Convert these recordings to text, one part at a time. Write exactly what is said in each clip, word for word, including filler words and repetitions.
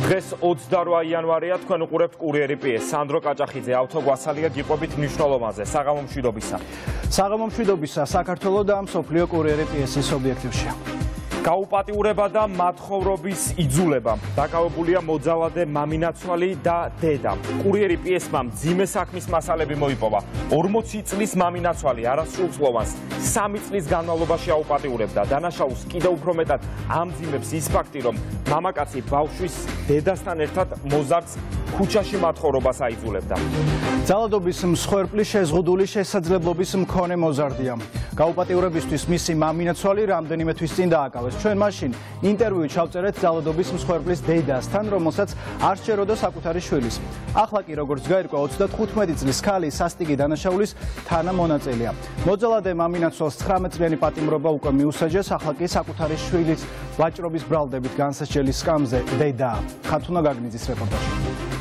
დღეს ოცდარვა იანვარია, თქვენ უყურებთ კურიერი პიეს. სანდრო კაჭახიძე, ავთო გვასალია გიყვებით მნიშვნელობაზე, საღამო მშვიდობისა. საღამო მშვიდობისა, საქართველო და მსოფლიო კურიერი პიესის ობიექტივშია. გაუპატიურება და მათხოვრობის იძულება. დაკავებულია მოძალადე მამინაცვალი და დედა. კურიერი პიესმა მძიმე საქმის მასალები მოიპოვა. ორმოცი წლის მამინაცვალი არასრულწლოვანს სამი წლის განმავლობაში აუპატიურებდა. დანაშაულს კიდევ უფრო მეტად ამძიმებს ის ფაქტი, რომ მამაკაცი ბავშვის დედასთან ერთად მოზარდს ქუჩაში მათხოვრობას აიძულებდა. ძალადობის მსხვერპლი შეზღუდული შესაძლებლობის მქონე მოზარდია. გაუპატიურებისთვის მისი მამინაცვალი რამდენიმე თვის წინ დააკავეს. ჩვენ მაშინ ინტერვიუ ჩავწერეთ ძალადობის მსხვერპლის დედასთან, რომელსაც არ სჯეროდა საკუთარი შვილის. ახლა კი როგორც გაირკვა, ოცდათხუთმეტი წლის ქალი სასტიკი დანაშაულის თანამონაწილეა. მოძალადე მამინაცვალს ცხრამეტწლიანი პატიმრობა უკვე მიუსაჯეს, ახლა კი საკუთარი შვილის ვაჭრობის ბრალდებით განსასჯელის სკამზე დედაა. ხათუნა გაგნიძის რეპორტაჟი.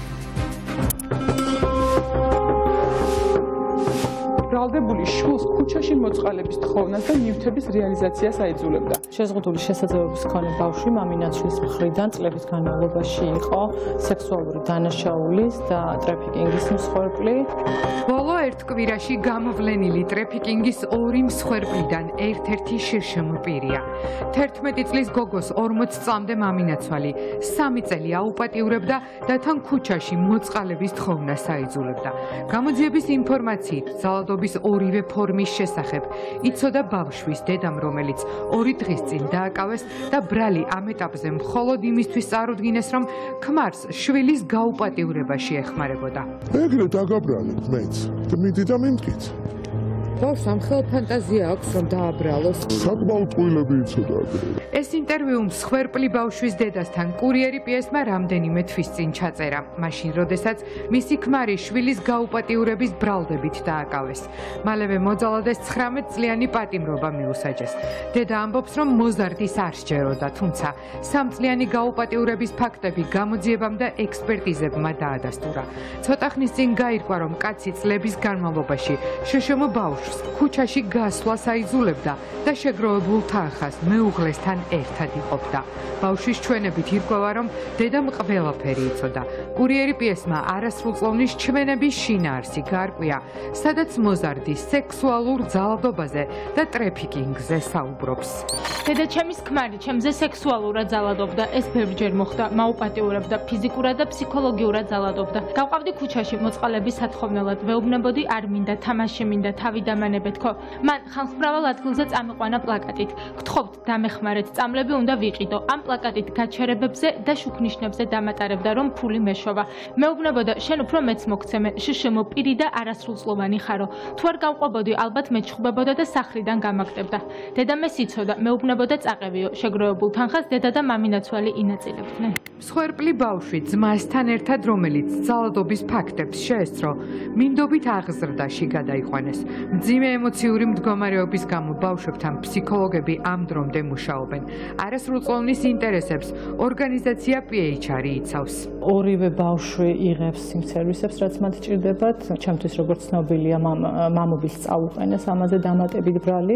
ბრალდებული შვილს ქუჩაში მოწყალების თხოვნას და ნივთების რეალიზაციას აიძულებდა. შეზღუდული შესაძლებლობის მქონე ბავშვი მამინაცვლის მხრიდან წლების განმავლობაში იყო სექსუალური დანაშაულის და ტრაფიკინგის მსხვერპლი. ბოლო ერთ კვირაში გამოვლენილი ტრაფიკინგის ორი მსხვერპლიდან ერთ-ერთი შერშემო პირია. თერთმეტი წლის გოგოს ორმოც წლამდე მამინაცვალი სამი წელი აუპატიურებდა და თან ქუჩაში მოწყალების თხოვნას აიძულებდა. გამოძიების ინფორმაციით ძალადობის ორივე ფორმის შესახებ იცოდა ბავშვის დედამ, რომელიც ორი დღის წინ დააკავეს და ბრალი ამ ეტაპზე მხოლოდ იმისთვის წარუდგინეს, რომ ქმარს შვილის გაუპატიურებაში ეხმარებოდა. ეგრე დაგაბრალეთ მეც და მიდი და მიმტკიც. ბავშვს ამხელ ფანტაზია აქვს, რომ დააბრალოს. საკმაოდ ყვილები იცოდა ეგრე. ეს ინტერვიუ მსხვერპლი ბავშვის დედასთან კურიერი პიესმა რამდენიმე თვის წინ ჩაწერა. მაშინ, როდესაც მისი ქმარი შვილის გაუპატიურების ბრალდებით დააკავეს. მალევე მოძალადეს ცხრამეტწლიანი პატიმრობა მიუსაჯეს. დედა ამბობს, რომ მოზარდის არ სჯეროდა, თუმცა სამწლიანი გაუპატიურების ფაქტები გამოძიებამ და ექსპერტიზებმა დაადასტურა. ცოტა ხნის წინ გაირკვა, რომ კაცი წლების განმავლობაში შშმ ბავშვს ქუჩაში გასვლას აიძულებდა და შეგროვებულ თანხას მეუღლესთან ერთად იყოფდა. ბავშვის ჩვენებით ირკვევა, რომ დედამ ყველაფერი იცოდა. კურიერი პიესმა არასრულწლოვნის ჩვენების შინაარსი გაარკვია, სადაც მოზარდი სექსუალურ ძალადობაზე და ტრაფიკინგზე საუბრობს. დედაჩემის ქმარი ჩემზე სექსუალურად ძალადობდა, ეს ბევრჯერ მოხდა, მაუპატიურებდა, ფიზიკურად და ფსიქოლოგიურად ძალადობდა. გავყავდი ქუჩაში მოწყალების სათხოვნელად, ვეუბნებოდი არ მინდა, თამაში მინდა, თავი დამანებეთქო. მან ხალხმრავალ ადგილზე წამიყვანა პლაკატით. გთხოვთ დამეხმარეთ, წამლები უნდა ვიყიდო. ამ პლაკატით გაჩერებებზე და შუქნიშნებზე დამატარებდა, რომ ფული მეშოვა. მეუბნებოდა, შენ უფრო მეც მოგცემე, შშმ პირი და არასრულწლოვანი ხარო. თუ არ გავყვებოდი, ალბათ მეჩხუბებოდა და სახლიდან გამაგდებდა. დედა მეს იცოდა, მეუბნებოდა წაყევიო, შეგროვებულ თანხას დედა და მამინაცვალი ინაწილებდნენ. მსხვერპლი ბავშვი ძმასთან ერთად, რომელიც ძალადობის ფაქტებს შეესწრო, მინდობით აღზრდაში გადაიყვანეს. მძიმე ემოციური მდგომარეობის გამო ბავშვებთან ფსიქოლოგები ამ დრომდე მუშაობენ. არასრულწლოვნის ინტერესებს ორგანიზაცია პი ეიჩ არ იცავს. ორივე ბავშვი იღებს იმ სერვისებს, რაც მათ ჭირდებათ. ჩემთვის როგორც ცნობილია, მამობილს წაუყენეს ამაზე დამატებით ბრალი.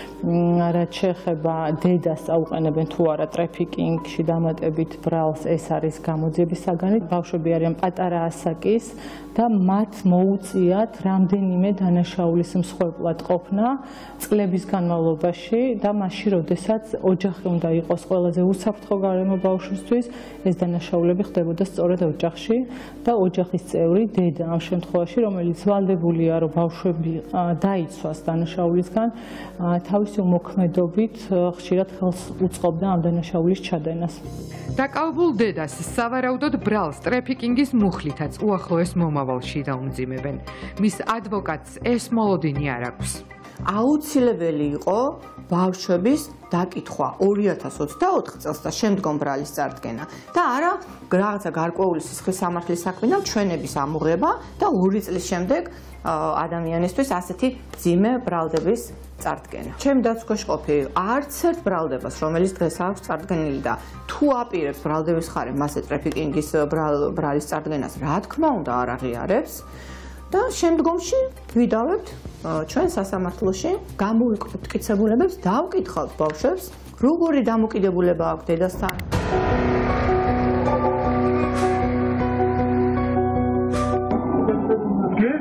რაც შეეხება დედას წაუყენებენ თუ არა ტრაფიკინგში დამატებით ბრალს, ეს არის გამოძიების საგანი. ბავშვები არიან პატარა ასაკის და მათ მოუწიათ რამდენიმე დანაშაულის მსხვერპლად ყოფნა წლების განმავლობაში და მაშინ, როდესაც ოჯახი უნდა იყოს ყველაზე უსაფრთხო გარემო ბავშვისთვის, ეს დანაშაულები ხდებოდა სწორედ ოჯახში და ოჯახის წევრი დედა ამ შემთხვევაში, რომელიც ვალდებულია, რომ ბავშვები დაიცვას დანაშაულისგან, თავისი უმოქმედობით ხშირად ხელს უწყობდა ამ დანაშაულის ჩადენას. დაკავებულ დედას სავარაუდოდ ბრალს ტრაფიკინგის მუხლითაც უახლოეს მომავალში დაუმძიმებენ. მის ადვოკატს ეს მოლოდინი არ აქვს. აუცილებელი იყო ბავშვების დაკითხვა ორი ათას ოცდაოთხ წელს და შემდგომ ბრალის წარდგენა და არა რაღაცა გარკვეული სისხლის სამართლის საქმიდან ჩვენების ამოღება და ორი წლის შემდეგ ადამიანისთვის ასეთი მძიმე ბრალდების წარდგენა. ჩემი დაცვაში ყოფილი არც ერთ ბრალდებას, რომელიც დღეს აქვს წარდგენილი და თუ აპირებს ბრალდების ხარემ მასე ტრაფიკინგის ბრალის წარდგენას, რა თქმა უნდა არ აღიარებს. და შემდგომში ვიდავებთ ჩვენ სასამართლოში, გამოვიკვდით მტკიცებულებებს, დავკითხავთ ბავშვებს, როგორი დამოკიდებულება აქვს დედასთან.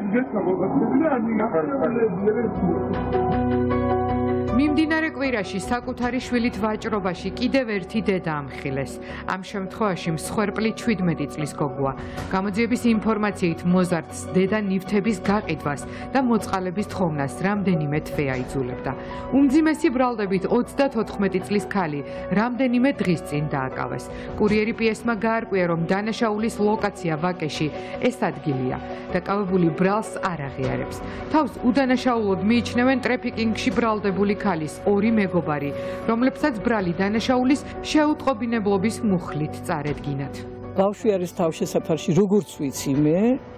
მიმდინარე კვირაში საკუთარი შვილით ვაჭრობაში კიდევ ერთი დედა ამხილეს. ამ შემთხვევაში მსხვერპლი ჩვიდმეტი წლის გოგოა. გამოძიების ინფორმაციით მოზარდს დედა ნივთების გაყიდვას და მოწყალების თხოვნას რამდენიმე თვე აიძულებდა. უმძიმესი ბრალდებით ოცდათოთხმეტი წლის ქალი რამდენიმე დღის წინ დააკავეს. კურიერი პიესმა გაარკვია, რომ დანაშაულის ლოკაცია ვაკეში ეს ადგილია. დაკავებული ბრალს არ აღიარებს. თავს უდანაშაულოდ მიიჩნევენ ტრეფიკინგში ბრალდებული ქალის ორი მეგობარი, რომლებსაც ბრალი დანაშაულის შეუტყობინებლობის მუხლით წარედგინათ. ბავშვი არის თავშესაფარში, როგორც ვიცი მე,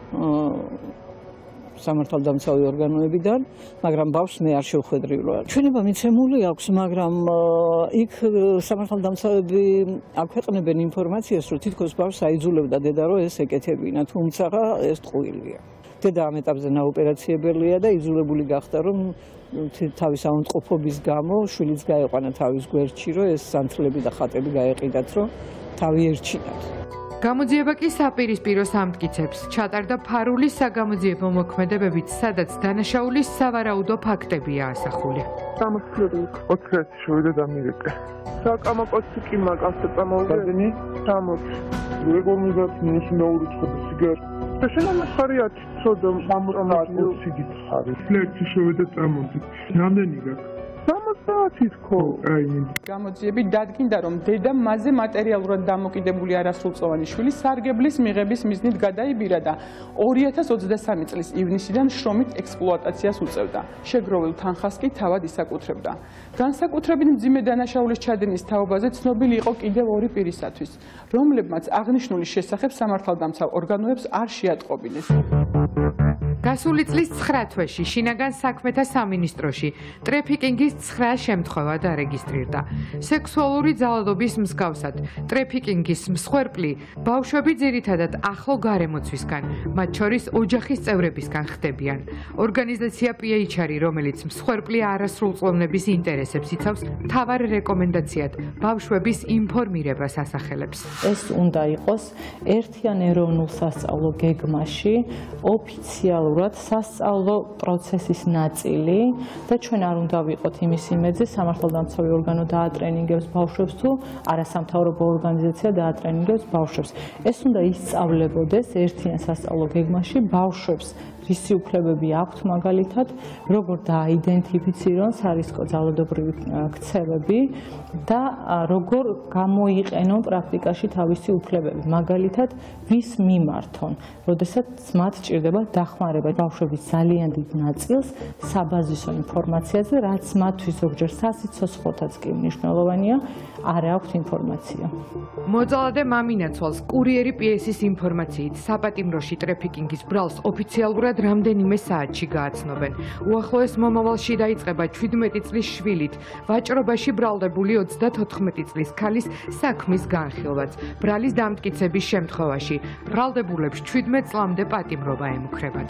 სამართალდამცავი ორგანოებიდან, მაგრამ ბავშვს მე არ შევხვედრივ. ჩვენება მიცემული აქვს, მაგრამ იქ სამართალდამცავები აქვეყნებენ ინფორმაციას, რომ თითქოს ბავშვს აიძულებდა დედა, რომ ეს ეკეთებინა, თუმცა ეს ტყუილია. დედა ამ ეტაპზე ნაოპერაციებელია და იძულებული გახდა, რომ თავის აუნტყოფობის გამო შვილიც გაეყვანა თავის გვერდში, რომ ეს სანთლები და ხატები გაეყიდათ, რომ თავი ერჩინათ. გამოძიება კი საპირისპიროს ამტკიცებს. ჩატარდა ფარულის საგამოძიებო მოქმედებებით, სადაც დანაშაულის სავარაუდო ფაქტებია ასახული. სამოსლები ოცდაათი შევიდა და მივეკე. საკამაკოცი კი მაკავს წამოვიდენი სამოცი. როგორ მიგაც ნიშნ დაურიცხდა სიგარ. და შენ ხარია ცოტა სამოცი გითხარი. ფლექსი შევიდა წამოდი. რამდენი გაქვს? სამოცი თქო. აი გამოძიები დადგინდა, რომ დედა მასზე მატერიალურად დამოკიდებული არასრულწლოვანი შვილი სარგებლის მიღების მიზნით გადაიბირა და ორი ათას ოცდასამი წლის ივნისიდან შრომით ექსპლუატაციას უწევდა. შეგროვილ თანხას კი თავად ისაკუთრებდა. განსაკუთრებით მძიმე დანაშაულის ჩადენის თაობაზე ცნობილი იყო კიდევ ორი პირისათვის, რომლებმაც აღნიშნული შესახებ სამართალდამცავ ორგანოებს არ შეატყობინეს. გასული წლის ცხრა თვეში შინაგან საქმეთა სამინისტროში ტრეფიკინგის ცხრა შემთხვევა დარეგისტრირდა. სექსუალური ძალადობის მსგავსად ტრეფიკინგის მსხვერპლი ბავშვები ძირითადად ახლო გარემოცვისგან, მათ შორის ოჯახის წევრებისგან ხდებიან. ორგანიზაცია პი ეიჩ არი, რომელიც მსხვერპლი არასრულწლოვნების ინტერესებს იცავს, მთავარ რეკომენდაციად ბავშვების ინფორმირებას ასახელებს. ეს უნდა იყოს ერთიან ეროვნულ სასწავლო გეგმაში ოფიციალურად სასწავლო პროცესის ნაწილი და ჩვენ არ უნდა ვიყოთ იმის იმედზე, სამართალდამცავი ორგანო დაატრენინგებს ბავშვებს თუ არასამთავრობო ორგანიზაცია დაატრენინგებს ბავშვებს. ეს უნდა ისწავლებოდეს ერთიან სასწავლო გეგმაში ბავშვებს რისი უფლებები აქვთ მაგალითად, როგორ დააიდენტიფიცირონ სარისკო ძალადობრივი ქცევები და როგორ გამოიყენონ პრაქტიკაში თავისი უფლებები, მაგალითად ვის მიმართონ, როდესაც მათ ჭირდება დახმარება ბავშვების ძალიან დიდ ნაწილს საბაზისო ინფორმაციაზე, რაც მათთვის ზოგჯერ სასიცოცხლოთაც კი მნიშვნელოვანია, არ აქვთ ინფორმაცია. მოძალადე მამინაცვალს კურიერი პიესის ინფორმაციით საპატიმროში ტრეფიკინგის ბრალს ოფიციალურად რამდენიმე საათში გააცნობენ. უახლოეს მომავალში დაიწყება ჩვიდმეტი წლის შვილით ვაჭრობაში ბრალდებული ოცდათოთხმეტი წლის ქალის საქმის განხილვაც. ბრალის დამტკიცების შემთხვევაში ბრალდებულებს ჩვიდმეტ წლამდე პატიმრობა ემუქრებათ.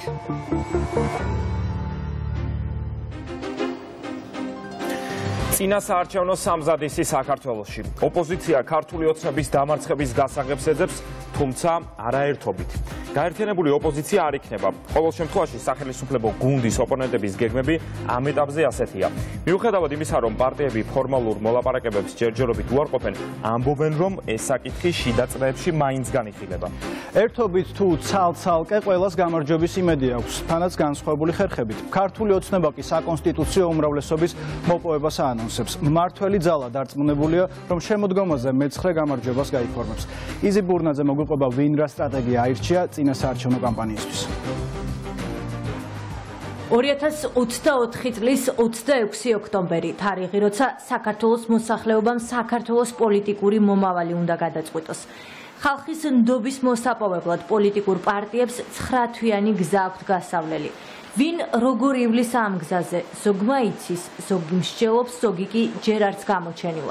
წინა საარჩევნო სამზადისი საქართველოში. ოპოზიცია ქართული ოცნების დამარცხების გასაღებს ეძებს, თუმცა არაერთობით. გაერთიანებული ოპოზიცია არ იქნება. ყოველ შემთხვევაში სახელმწიფო გუნდის ოპონენტების გეგმები ამ ეტაპზე ასეთია. მიუხედავად იმისა, რომ პარტიები ფორმალურ მოლაპარაკებებს ჯერჯერობით უარყოფენ, ამბობენ, რომ ეს საკითხი შიდა წრეებში მაინც განიხილება. ერთობით თუ ცალ-ცალკე ყველას გამარჯვების იმედი აქვს, თანაც განსხვავებული ხერხებით. ქართული ოცნება კი საკონსტიტუციო უმრავლესობის მოპოვებას აანონსებს. მმართველი ძალა დარწმუნებულია, რომ შემოდგომაზე მეცხრე გამარჯვებას გაიფორმებს. იზი ბურნაძე მოგვიყვება, ვინ რა სტრატეგია აირჩია წინა საარჩევნო კამპანიისთვის. ორი ათას ოცდაოთხი წლის ოცდაექვსი ოქტომბერი, თარიღი, როცა საქართველოს მოსახლეობამ საქართველოს პოლიტიკური მომავალი უნდა გადაწყვიტოს. ხალხის ნდობის მოსაპოვებლად პოლიტიკურ პარტიებს ცხრათვიანი გზა აქვთ გასავლელი. ვინ როგორ ივლის ამ გზაზე, ზოგმა იცის, ზოგი მსჯელობს, ზოგი კი ჯერ არც გამოჩენილა.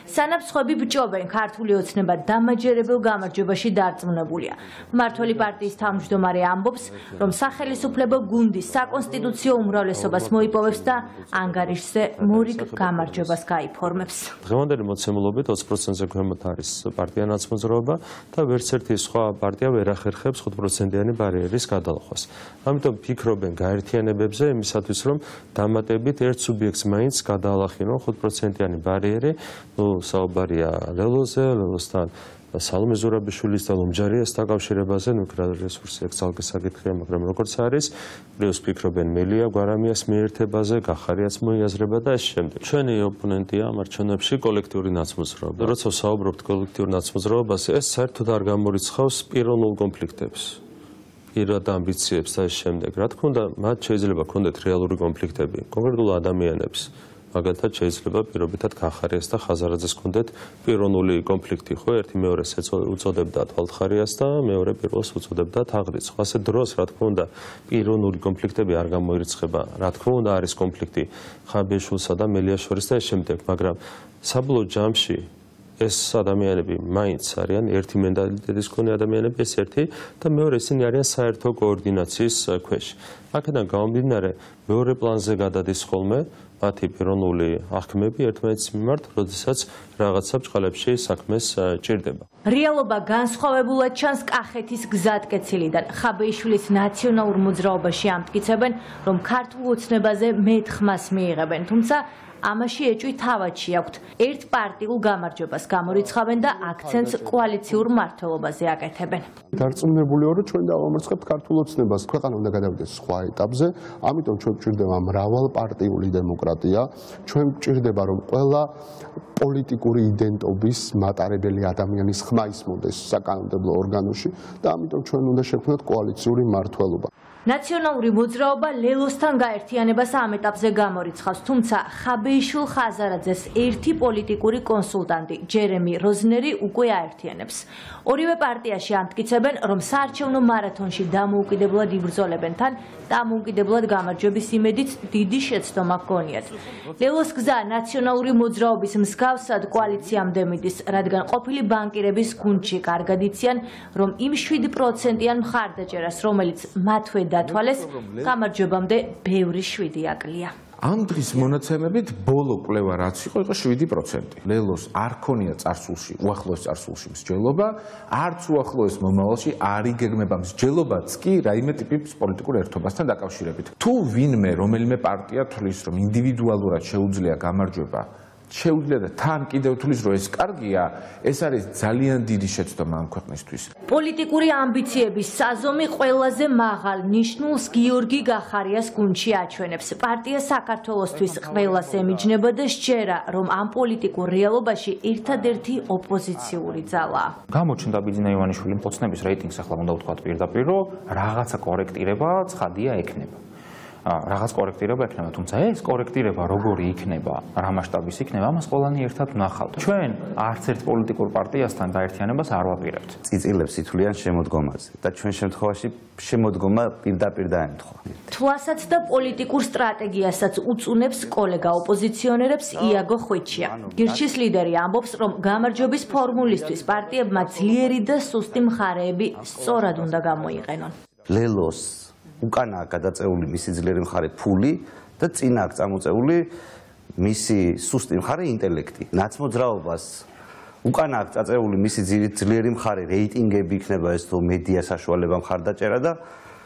სანამ სხვები ბჭობენ, ქართული ოცნება დამაჯერებელ გამარჯვებაში დარწმუნებულია. მმართველი პარტიის თავმჯდომარე ამბობს, რომ სახელისუფლებო გუნდი საკონსტიტუციო უმრავლესობას მოიპოვებს და ანგარიშზე მორიგ გამარჯვებას გაიფორმებს. დღევანდელი მოცემულობით ოცი პროცენტზე ქვემოთ არის პარტია ნაცმოძრაობა და ვერც ერთი სხვა პარტია ვერ ახერხებს ხუთ პროცენტიანი ბარიერის გადალახვას. ამიტომ ფიქრობენ გაერთიანებებზე იმისათვის, რომ დამატებით ერთ სუბიექტს მაინც გადაალახინონ ხუთ პროცენტიანი ბარიერი, ნუ საუბარია ლელოზე, ლელოსთან სალომე ზურაბიშვილის და ლომჯარიას დაკავშირებაზე, ნუ რა რესურსი აქ ძალკე საკითხია, მაგრამ როგორც არის, პლუს ფიქრობენ მელია გვარამიას მიერთებაზე, გახარიაც მოიაზრება და ეს შემდეგ. ჩვენი ოპონენტია ამ არჩევნებში კოლექტიური ნაცმოძრაობა. როცა ვსაუბრობთ კოლექტიურ ნაცმოძრაობაზე, ეს საერთოდ არ გამორიცხავს პიროვნულ კონფლიქტებს. პირად ამბიციებს და ეს შემდეგ. რა თქმა უნდა, მათ შეიძლება ქონდეთ რეალური კონფლიქტები კონკრეტულ ადამიანებს. მაგალითად შეიძლება პირობითად გახარიას და ხაზარაძეს ქონდეთ პიროვნული კონფლიქტი, ხო, ერთი მეორეს უწოდებდა თვალთხარიას და მეორე პირველს უწოდებდა თაღრიცხვ. ასე დროს, რა თქმა უნდა, პიროვნული კონფლიქტები არ გამოირიცხება. რა თქმა უნდა, არის კონფლიქტი ხაბიაშვილსა და მელიას შორის და ეს შემდეგ, მაგრამ საბოლოო ჯამში ეს ადამიანები მაინც არიან ერთი მენტალიტეტის მქონე ადამიანები, ეს ერთი და მეორე ისინი არიან საერთო კოორდინაციის ქვეშ. აქედან გამომდინარე, მეორე პლანზე გადადის ხოლმე მათი პიროვნული აღქმები ერთმანეთის მიმართ, როდესაც რაღაცა ბჭყალებში საქმეს ჭირდება. რეალობა განსხვავებულად ჩანს კახეთის გზატკეცილიდან. ხაბეიშვილის ნაციონალურ მოძრაობაში ამტკიცებენ, რომ ქართულ ოცნებაზე მეტ-ხმას მიიღებენ, თუმცა ამაში ეჭვი თავადში აქვთ. ერთ პარტიულ გამარჯვებას გამორიცხავენ და აქცენტს კოალიციურ მმართველობაზე აკეთებენ. დარწმუნებული ვარ, რომ ჩვენ დავამარცხებთ ქართულ ოცნებას. ქვეყანა უნდა გადავიდეს სხვა ეტაპზე, ამიტომ ჩვენ გვჭირდება მრავალპარტიული დემოკრატია. ჩვენ გვჭირდება, რომ ყველა პოლიტიკური იდენტობის მატარებელი ადამიანის ხმა ისმოდეს საკანონმდებლო ორგანოში და ამიტომ ჩვენ უნდა შევქმნათ კოალიციური მმართველობა. ნაციონალური მოძრაობა ლელოსთან გაერთიანებას ამ ეტაპზე გამორიცხავს, თუმცა ხაბეიშვილ ხაზარაძეს ერთი პოლიტიკური კონსულტანტი ჯერემი როზნერი უკვე აერთიანებს. ორივე პარტიაში ამტკიცებენ, რომ საარჩევნო მარათონში დამოუკიდებლად იბრძოლებენ, თან დამოუკიდებლად გამარჯვების იმედით დიდი შეცდომა ჰქონიათ. ლელოს გზა ნაციონალური მოძრაობის მსგავსად კოალიციამდე მიდის, რადგან ყოფილი ბანკირების გუნდში კარგად იციან, რომ იმ შვიდ პროცენტიან მხარდაჭერას, რომელიც მათვე დათვალეს, გამარჯვებამდე ბევრი შვიდი აკლია. ამ დღის მონაცემებით ბოლო კვლევა რაც იყო, იყო შვიდი პროცენტი. ლელოს არ ქონია წარსულში, უახლოეს წარსულში მსჯელობა, არც უახლოეს მომავალში არ იგეგმება მსჯელობაც კი რაიმე ტიპის პოლიტიკურ ერთობასთან დაკავშირებით. თუ ვინმე რომელიმე პარტია თვლის, რომ ინდივიდუალურად შეუძლია გამარჯვება, შეუძლია და თან კიდევ თulis რომ ეს კარგია, ეს არის ძალიან დიდი შეცდომა ამ ქვეყნისთვის. პოლიტიკური ამბიციების საზომი ყველაზე მაღალ ნიშნულს გიორგი გახარიას გუნდში აჩვენებს. პარტია საქართველოსთვის ყველას ემიჯნება და სჯერა, რომ ამ პოლიტიკურ რეალობაში ერთადერთი ოპოზიციური ძალაა. გამოჩნდა ბიძინა ივანიშვილი მოცნების რეიტინგს ახლა უნდა ვთქვათ პირდაპირ, რომ რაღაცა კორექტირება ცხადია ექნება. რაღაც კორექტირება ექნება, თუმცა ეს კორექტირება როგორი იქნება, რა მასშტაბის იქნება, ამას ყველანი ერთად ვნახავთ. ჩვენ არც ერთ პოლიტიკურ პარტიასთან გაერთიანებას არ ვაპირებთ. წიწილებს ითვლიან შემოდგომაზე და ჩვენ შემთხვევაში შემოდგომა პირდაპირ დაემთხვა. თვალსაც და პოლიტიკურ სტრატეგიასაც უწუნებს კოლეგა ოპოზიციონერებს იაგო ხვიჩია. გირჩის ლიდერი ამბობს, რომ გამარჯვების ფორმულისთვის პარტიებმა ძლიერი და სუსტი მხარეები სწორად უნდა გამოიყენონ. ლელოს უკანაა გადაწეული მისი ძლიერი მხარე ფული და წინა აქვს წამოწეული მისი სუსტი მხარე ინტელექტი. ნაცმოძრაობას უკანა აქვს წაწეული მისი ძლიერი მხარე რეიტინგები იქნება ეს თუ მედია საშუალება მხარდაჭერა და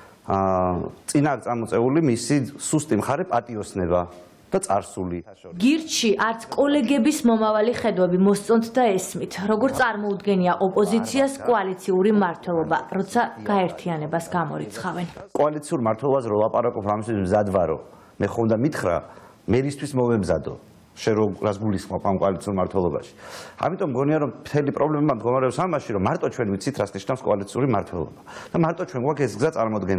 წინა აქვს წამოწეული მისი სუსტი მხარე პატიოსნება და წარსული. გირჩი არც კოლეგების მომავალი ხედვები მოსწონთ და ესმით, როგორ წარმოუდგენია ოპოზიციას კოალიციური მმართველობა, როცა გაერთიანებას გამორიცხავენ. კოალიციურ მმართველობას რო ლაპარაკობ ამისთვის მზად ვარო. მე ხომ უნდა მითხრა, მე ისთვის მომემზადო. შენ რო რას გულისხმობ ამ კოალიციურ მმართველობაში. ამიტომ მგონია რომ მთელი პრობლემა მდგომარეობს ამაში, რომ მარტო ჩვენ ვიცით რას ნიშნავს კოალიციური მმართველობა და მარტო ჩვენ გვაქვს ეს გზა წარმოდგენილი.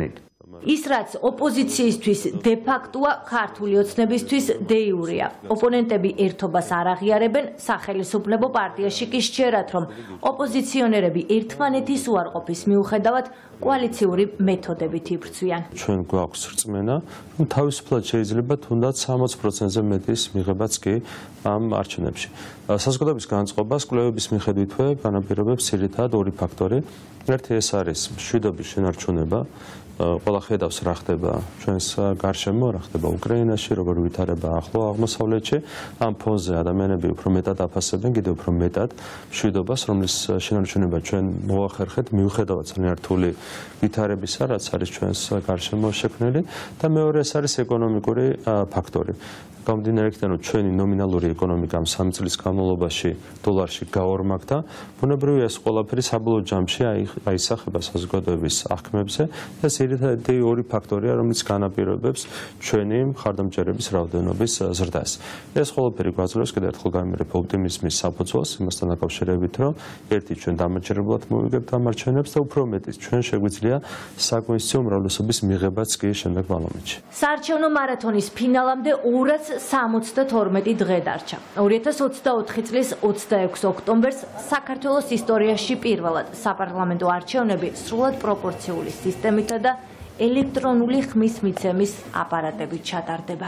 ის რაც ოპოზიციისთვის დე ფაქტოა, ქართული ოცნებისთვის დე იურია. ოპონენტები ერთობას არ აღიარებენ, სახელისუფლებო პარტიაში კი სჯერათ, რომ ოპოზიციონერები ერთმანეთის უარყოფის მიუხედავად კოალიციური მეთოდებით იბრძვიან. ჩვენ გვაქვს რწმენა, რომ თავისუფლად შეიძლება თუნდაც სამოცი პროცენტზე მეტის მიღებაც კი ამ არჩევნებში. საზოგადოების განწყობას კვლევების მიხედვითვე განაპირობებს ძირითადად ორი ფაქტორი. ერთი ეს არის მშვიდობის შენარჩუნება. ყველა ხედავს რა ხდება ჩვენს გარშემო, რა ხდება უკრაინაში, როგორ ვითარება ახლო აღმოსავლეთში. ამ ფონზე ადამიანები უფრო მეტად აფასებენ, კიდევ უფრო მეტად მშვიდობას, რომლის შენარჩუნება ჩვენ მოახერხეთ, მიუხედავად ძალიან რთული ვითარებისა, რაც არის ჩვენს გარშემო შექმნილი და მეორე ეს არის ეკონომიკური ფაქტორი. გამომდინარე იქიდან, რომ ჩვენი ნომინალური ეკონომიკა სამი წლის განმავლობაში დოლარში გაორმაგდა, ბუნებრივია ეს ყველაფერი საბოლოო ჯამში აისახება საზოგადოების აღქმებზე და ძირითადად ორი ფაქტორია, რომელიც განაპირობებს ჩვენი მხარდამჭერების რაოდენობის ზრდას. ეს ყველაფერი გვაძლევს კიდევ ერთხელ გამიმერებ ოპტიმიზმის საფუძველს იმასთან დაკავშირებით, რომ ერთი ჩვენ დამაჯერებლად მოვიგებთ ამ არჩევნებს და უფრო მეტიც ჩვენ შეგვიძლია საკონსტიტუციო უმრავლესობის მიღებაც კი შემდეგ ბალომეთში. საარჩევნო მარათონის ფინალამდე ორას სამოცდათორმეტი დღე დარჩა. ორი ათას ოცდაოთხი წლის ოცდაექვსი ოქტომბერს საქართველოს ისტორიაში პირველად საპარლამენტო არჩევნები სრულად პროპორციული სისტემითა და ელექტრონული ხმის მიცემის აპარატებით ჩატარდება.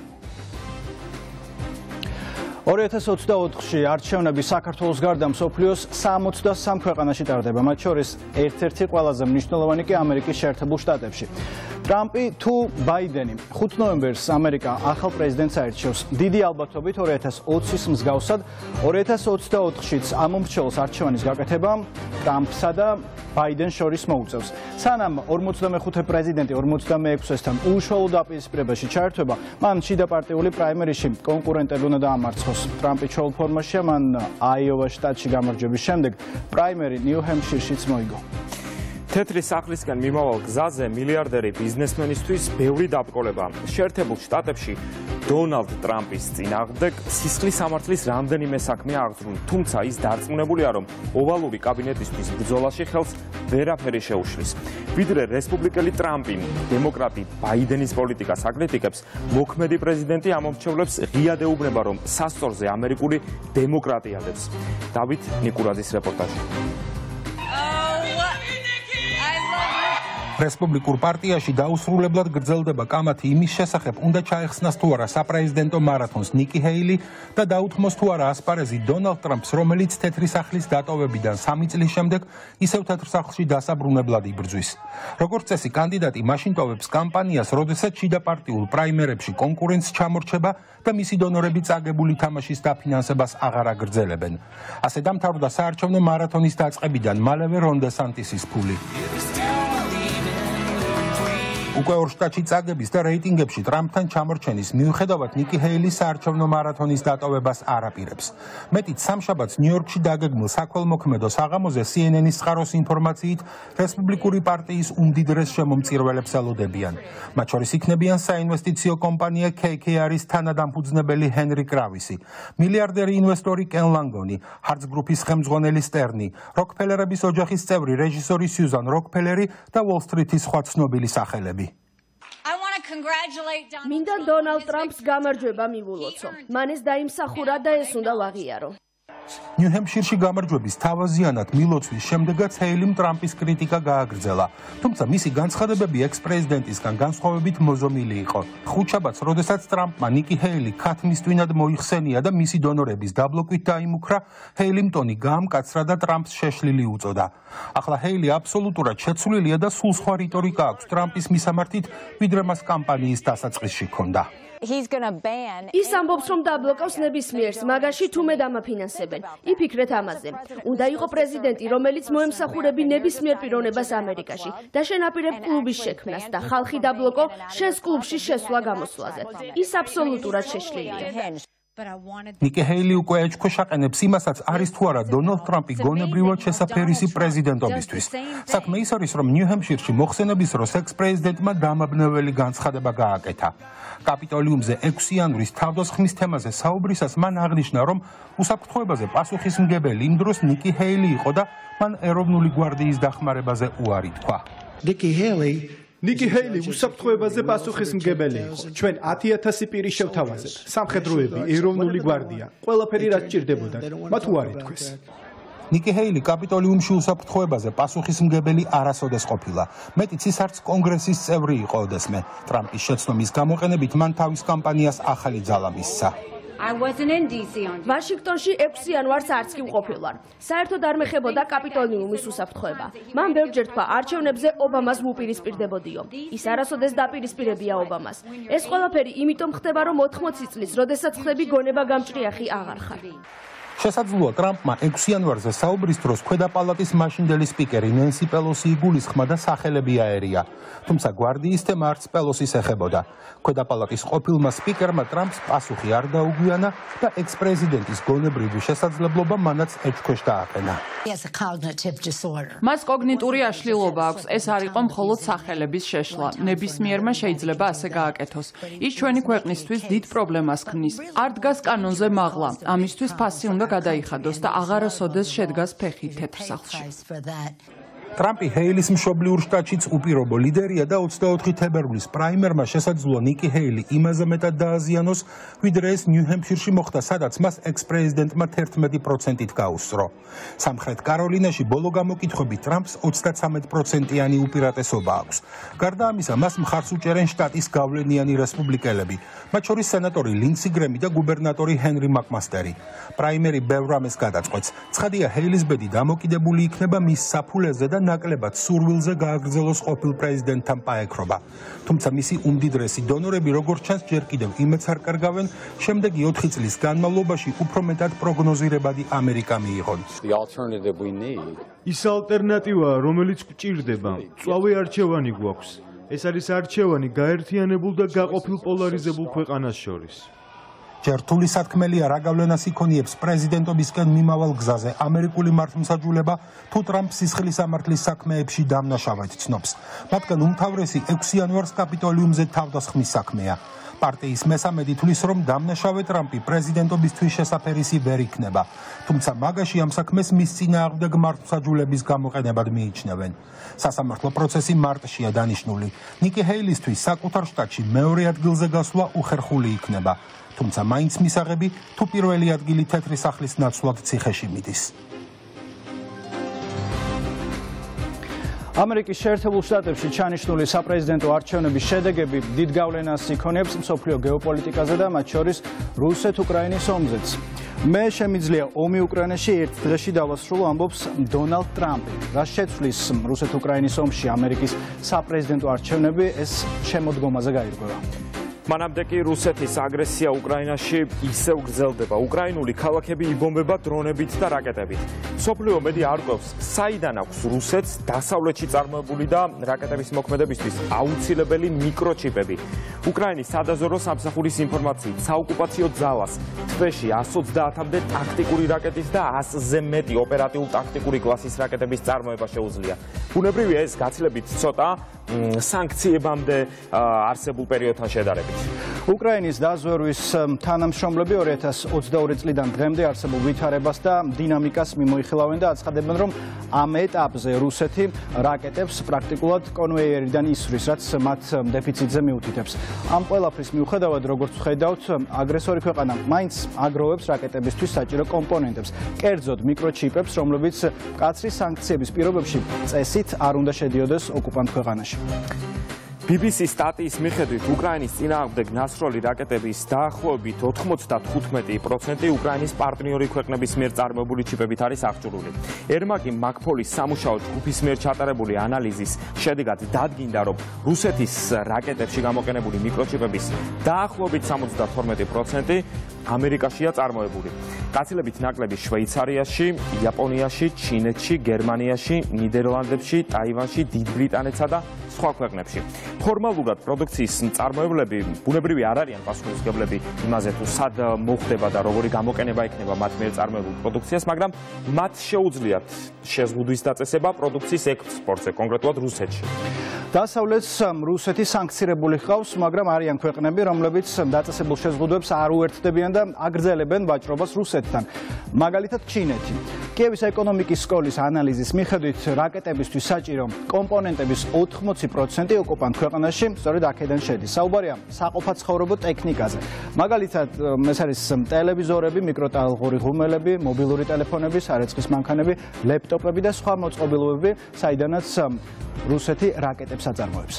ორი ათას ოცდაოთხში არჩევნები საქართველოს გარდა მსოფლიოს სამოცდასამ ქვეყანაში ტარდება, მათ შორის ერთ-ერთი ყველაზე მნიშვნელოვანი კი ამერიკის შეერთებულ შტატებში. ტრამპი თუ ბაიდენი ხუთი ნოემბერს ამერიკა ახალ პრეზიდენტს აირჩევს. დიდი ალბათობით ორი ათას ოცის მსგავსად ორი ათას ოცდაოთხშიც ამომრჩეველს არჩევანის გაკეთება ტრამპსა და ბაიდენს შორის მოუწევს. სანამ ორმოცდამეხუთე პრეზიდენტი ორმოცდამეექვსესთან უშუალო დაპირისპირებაში ჩაერთვება, მან შიდა პარტიული პრაიმერიში კონკურენტები უნდა დაამარცხოს. ტრამპი ჩვეულ ფორმაშია, მან აიოვა შტატში გამარჯვების შემდეგ პრაიმერი ნიუ-ჰემპშირშიც მოიგო. თეთრი სახლისკენ მიმავალ გზაზე მილიარდერი ბიზნესმენისთვის ბევრი დაბრკოლება. შეერთებულ შტატებში დონალდ ტრამპის წინააღმდეგ სისხლის სამართლის რამდენიმე საქმე აღძრული, თუმცა ის დარწმუნებულია, რომ ოვალური კაბინეტისთვის ბრძოლაში ხელს ვერაფერი შეუშლის. ვიდრე რესპუბლიკელი ტრამპი დემოკრატი ბაიდენის პოლიტიკას აკრიტიკებს, მოქმედი პრეზიდენტი ამომრჩევლებს ღიად ეუბნება, რომ სასწორზე ამერიკული დემოკრატია დებს. დავით ნიკურაძის რეპორტაჟი. რესპუბლიკურ პარტიაში დაუსრულებლად გრძელდება კამათი იმის შესახებ, უნდა ჩაეხსნას თუ არა საპრეზიდენტო მარათონს ნიკი ჰეილი და დაუთმოს თუ არა ასპარეზი დონალდ ტრამპს, რომელიც თეთრი სახლის დატოვებიდან სამი წლის შემდეგ ისევ თეთრ სახლში დასაბრუნებლად იბრძვის. როგორც წესი, კანდიდატი მაშინ ტოვებს კამპანიას, როდესაც შიდა პარტიულ პრაიმერებში კონკურენტს ჩამორჩება და მისი დონორები წაგებული თამაშის დაფინანსებას აღარ აგრძელებენ. ასე დამთავრდა საარჩევნო მარათონის დაწყებიდან მალევე რონ დე სანტისის ფული. უკვე ორ შტატში წაგების და რეიტინგებში ტრამპთან ჩამორჩენის მიუხედავად ნიკი ჰეილის საარჩევნო მარათონის დატოვებას არ აპირებს. მეტიც სამშაბათს ნიუ-იორკში დაგეგმილ საქველმოქმედო საღამოზე სი ენ ენის წყაროს ინფორმაციით რესპუბლიკური პარტიის უმდიდრეს შემომწირველებს ელოდებიან. მათ შორის იქნებიან საინვესტიციო კომპანია კეი კეი არ-ის თანადამფუძნებელი ჰენრი კრავისი, მილიარდერი ინვესტორი კენ ლანგონი, ჰარტს გრუპის ხელმძღვანელი სტერნი, როკფელერების ოჯახის წევრი რეჟისორი სიუზან როკფელერი და უოლ-სტრიტის სხვა ცნობილი სახელები. მინდა დონალდ ტრამპს გამარჯვება მივულოცო. მან ეს დაიმსახურა და ეს უნდა ვაღიარო. ნიუ-ჰემპშირში გამარჯვების თავაზიანად მილოცვის შემდეგაც ჰეილიმ ტრამპის კრიტიკა გააგრძელა. თუმცა მისი განცხადებები ექს-პრეზიდენტისგან განსხვავებით მოზომილი იყო. ხუთშაბათს, როდესაც ტრამპმა ნიკი ჰეილი ქათმისტვინად მოიხსენია და მისი დონორების დაბლოკვით დაიმუქრა, ჰეილიმ ტონი გაამკაცრა და ტრამპს შეშლილი უწოდა. ახლა ჰეილი აბსოლუტურად შეცვლილია და სულ სხვა რიტორიკა აქვს ტრამპის მისამართით, ვიდრე მას კამპანიის დასაწყისში ჰქონდა. ის ამბობს, რომ დაბლოკავს ნებისმიერს, მაგაში თუ მე დამაფინანსებენ. იფიქრეთ ამაზე. უნდა იყო პრეზიდენტი, რომელიც მოემსახურები ნებისმიერ პიროვნებას ამერიკაში და შენ აპირებ კლუბის შექმნას და ხალხი დაბლოკო შენს კლუბში შესვლა გამოსვლაზე. ის აბსოლუტურად შეშლილია. ნიკი ჰეილი უკვე ეჭქვეშ აყენებს იმასაც, არის თუ არა დონალდ ტრამპი გონებრივად შესაფერისი პრეზიდენტობისთვის. საქმე ის არის, რომ ნიუ-ჰემპშირში მოხსენების დროს ექს-პრეზიდენტმა დამაბნეველი განცხადება გააკეთა. კაპიტოლიუმზე ექვსი იანვრის თავდასხმის თემაზე საუბრისას მან აღნიშნა, რომ უსაფრთხოებაზე პასუხისმგებელი იმ დროს ნიკი ჰეილი იყო და მან ეროვნული გვარდიის დახმარებაზე უარი თქვა. Nikki Haley ნიკი ჰეილი უსაფრთხოებაზე პასუხისმგებელი იყო. ჩვენ ათი ათასი პირი შევთავაზეთ. სამხედროები, ეროვნული გვარდია, ყველაფერი რაც ჭირდებოდა, მათ უარი თქვეს. ნიკი ჰეილი კაპიტოლიუმში უსაფრთხოებაზე პასუხისმგებელი არასოდეს ყოფილა. მეტიც ის არც კონგრესის წევრი იყო ოდესმე. ტრამპის შეცდომის გამოყენებით მან თავის კამპანიას ახალი ძალა მისცა. ვაშინგტონში ექვსი იანვარს არც კი ვყოფილვარ. საერთოდ არ მეხებოდა კაპიტოლიუმის უსაფრთხოება. მან ბევრჯერ თქვა არჩევნებზე ობამას ვუპირისპირდებოდიო. ის არასოდეს დაპირისპირებია ობამას. ეს ყველაფერი იმიტომ ხდება, რომ ოთხმოცი წლის, როდესაც ხდები გონება გამჭრიახი აღარ ხარ. შესაძლოა ტრამპმა ექვსი იანვარზე საუბრის დროს ქვედა პალატის მაშინდელი სპიკერი ნენსი პელოსი იგულისხმა და სახელები აერია. თუმცა გვარდიის თემა არც პელოსის ეხებოდა. ქვედა პალატის ყოფილმა სპიკერმა ტრამპს პასუხი არ დაუგვიანა და ექს-პრეზიდენტის გონებრივი შესაძლებლობა მანაც ეჭქვეშ დააყენა. მას კოგნიტური აშლილობა აქვს, ეს არ იყო მხოლოდ სახელების შეშლა. ნებისმიერმა შეიძლება ასე გააკეთოს. ის ჩვენი ქვეყნისთვის დიდ პრობლემას ქმნის. არ დგას კანონზე მაღლა. ამისთვის ფასი უნდა გადაიხადოს და აღარასოდეს შედგას ფეხი თეთრ სახლში. ტრამპი ჰეილის მშობლიურ შტატშიც უპირობო ლიდერია და ოცდაოთხი თებერვლის პრაიმერმა შესაძლოა ნიკი ჰეილი იმაზე მეტად დააზიანოს, ვიდრე ეს ნიუ-ჰემფშირში მოხდა, სადაც მას ექს-პრეზიდენტმა თერთმეტი პროცენტით გაუსწრო. სამხრეთ კაროლინაში ბოლო გამოკითხვებით ტრამპს ოცდაცამეტ პროცენტიანი უპირატესობა აქვს. გარდა ამისა, მას მხარს უჭერენ შტატის გავლენიანი რესპუბლიკელები, მათ შორის სენატორი ლინდსი გრემი და გუბერნატორი ჰენრი მაკმასტერი. პრაიმერი ბევრ რამეს გადაწყვეტს. ცხადია, ჰეილის ბედი დამოკიდებული იქნება მის საფულეზე და ნაკლებად სურვილზე გააგრძელოს ყოფილ პრეზიდენტთან პაექრობა. თუმცა მისი უმდიდრესი დონორები როგორც ჩანს ჯერ კიდევ იმედს არ კარგავენ, შემდეგი ოთხი წლის განმავლობაში უფრო მეტად პროგნოზირებადი ამერიკა მიიღონ. ის ალტერნატივა, რომელიც გვჭირდება, მწვავე არჩევანი გვაქვს. ეს არის არჩევანი გაერთიანებულ და გაყოფილ პოლარიზებულ ქვეყანას შორის. ჯერ რთული სათქმელია რა გავლენას იქონიებს პრეზიდენტობისკენ მიმავალ გზაზე ამერიკული მართლმსაჯულება თუ ტრამპს სისხლის სამართლის საქმეებში დამნაშავედ ცნობს. მათგან უმთავრესი ექვსი იანვარს კაპიტოლიუმზე თავდასხმის საქმეა. პარტიის მესამედი თვლის, რომ დამნაშავე ტრამპი პრეზიდენტობისთვის შესაფერისი ვერ იქნება. თუმცა მაგაში ამ საქმეს მის წინააღმდეგ მართლმსაჯულების გამოყენებად მიიჩნევენ. სასამართლო პროცესი მარტშია დანიშნული. ნიკი ჰეილისთვის საკუთარ შტატში მეორე ადგილზე გასვლა უხერხული იქნება. თუმცა მაინც მისაღები თუ პირველი ადგილი თეთრი სახლის ნაცვლად ციხეში მიდის. ამერიკის შეერთებულ შტატებში ჩანიშნული საპრეზიდენტო არჩევნების შედეგები დიდ გავლენას იქონებს მსოფლიო გეოპოლიტიკაზე და მათ შორის რუსეთ-უკრაინის ომზეც. მე შემიძლია ომი უკრაინაში ერთ დღეში დავასრულო, ამბობს დონალდ ტრამპი. რაც შეცვლის რუსეთ-უკრაინის ომში ამერიკის საპრეზიდენტო არჩევნები, ეს შემოდგომაზე გაირკვევა. მანამდე კი რუსეთის აგრესია უკრაინაში ისევ გრძელდება. უკრაინული ქალაქები იბომბება დრონებით და რაკეტებით. მსოფლიო მედია არკვევს, საიდან აქვს რუსეთს დასავლეთში წარმოებული და რაკეტების მოქმედებისთვის აუცილებელი მიკროჩიპები. უკრაინის სადაზვერვო სამსახურის ინფორმაციით, საოკუპაციო ძალას თვეში εκατს ოცდაათამდე ტაქტიკური რაკეტის და ასზე მეტი ოპერატიულ-ტაქტიკური კლასის რაკეტების წარმოება შეუძლია. ბუნებრივია, ეს გაცილებით ცოტა სანქციებამდე არსებულ პერიოდთან შედარებით. უკრაინის დაზვერვის თანამშრომლები ორი ათას ოცდაორი წლიდან დღემდე არსებულ ვითარებას და დინამიკას მიმოიხილავენ და აცხადებენ, რომ ამ ეტაპზე რუსეთი რაკეტებს პრაქტიკულად კონვეიერიდან ისვრის, რაც მათ დეფიციტზე მიუთითებს. ამ ყველაფრის მიუხედავად, როგორც ვხედავთ, აგრესორი ქვეყანა მაინც აგროვებს რაკეტებისთვის საჭირო კომპონენტებს, კერძოდ მიკროჩიპებს, რომლებიც მკაცრი სანქციების პირობებში წესით არ უნდა შედიოდეს ოკუპანტ ქვეყანაში. ბი ბი სი სტატიის მიხედვით, უკრაინის წინააღმდეგ ნასროლი რაკეტების დაახლოებით ოთხმოცდათხუთმეტი პროცენტი უკრაინის პარტნიორი ქვეყნების მიერ წარმოებული ჩიპებით არის აღჭურვილი. ერმაკი მაკფოლის სამუშაო ჯგუფის მიერ ჩატარებული ანალიზის შედეგად დადგინდა, რომ რუსეთის რაკეტებში გამოყენებული მიკროჩიპების დაახლოებით სამოცდათორმეტი პროცენტი ამერიკაშია წარმოებული. გაცილებით ნაკლები შვეიცარიაში, იაპონიაში, ჩინეთში, გერმანიაში, ნიდერლანდებში, ტაივანში, დიდ ბრიტანეთსა და სხვა ქვეყნებში. ფორმალურად პროდუქციის მწარმოებლები ბუნებრივი არ არიან პასუხისმგებლები იმაზე, თუ სად მოხდება და როგორი გამოყენება იქნება მათ მიერ წარმოებულ პროდუქციას, მაგრამ მათ შეუძლიათ შეზღუდვის დაწესება პროდუქციის ექსპორტზე, კონკრეტულად რუსეთში. დასავლეთს რუსეთი სანქცირებული ჰყავს, მაგრამ არიან ქვეყნები, რომლებიც დაწესებულ შეზღუდვებს არ უერთდებიან და აგრძელებენ ვაჭრობას რუსეთთან. მაგალითად ჩინეთი. კიევის ეკონომიკის სკოლის ანალიზის მიხედვით რაკეტებისთვის საჭირო კომპონენტების ოთხმოცი პროცენტი ოკუპანტ ქვეყანაში სწორედ აქედან შედის. საუბარია საყოფაცხოვრებო ტექნიკაზე. მაგალითად, ეს არის ტელევიზორები, მიკროტალღური ღუმელები, მობილური ტელეფონები, სარეცხის მანქანები, ლეპტოპები და სხვა მოწყობილობები, საიდანაც რუსეთი რაკეტებს აწარმოებს.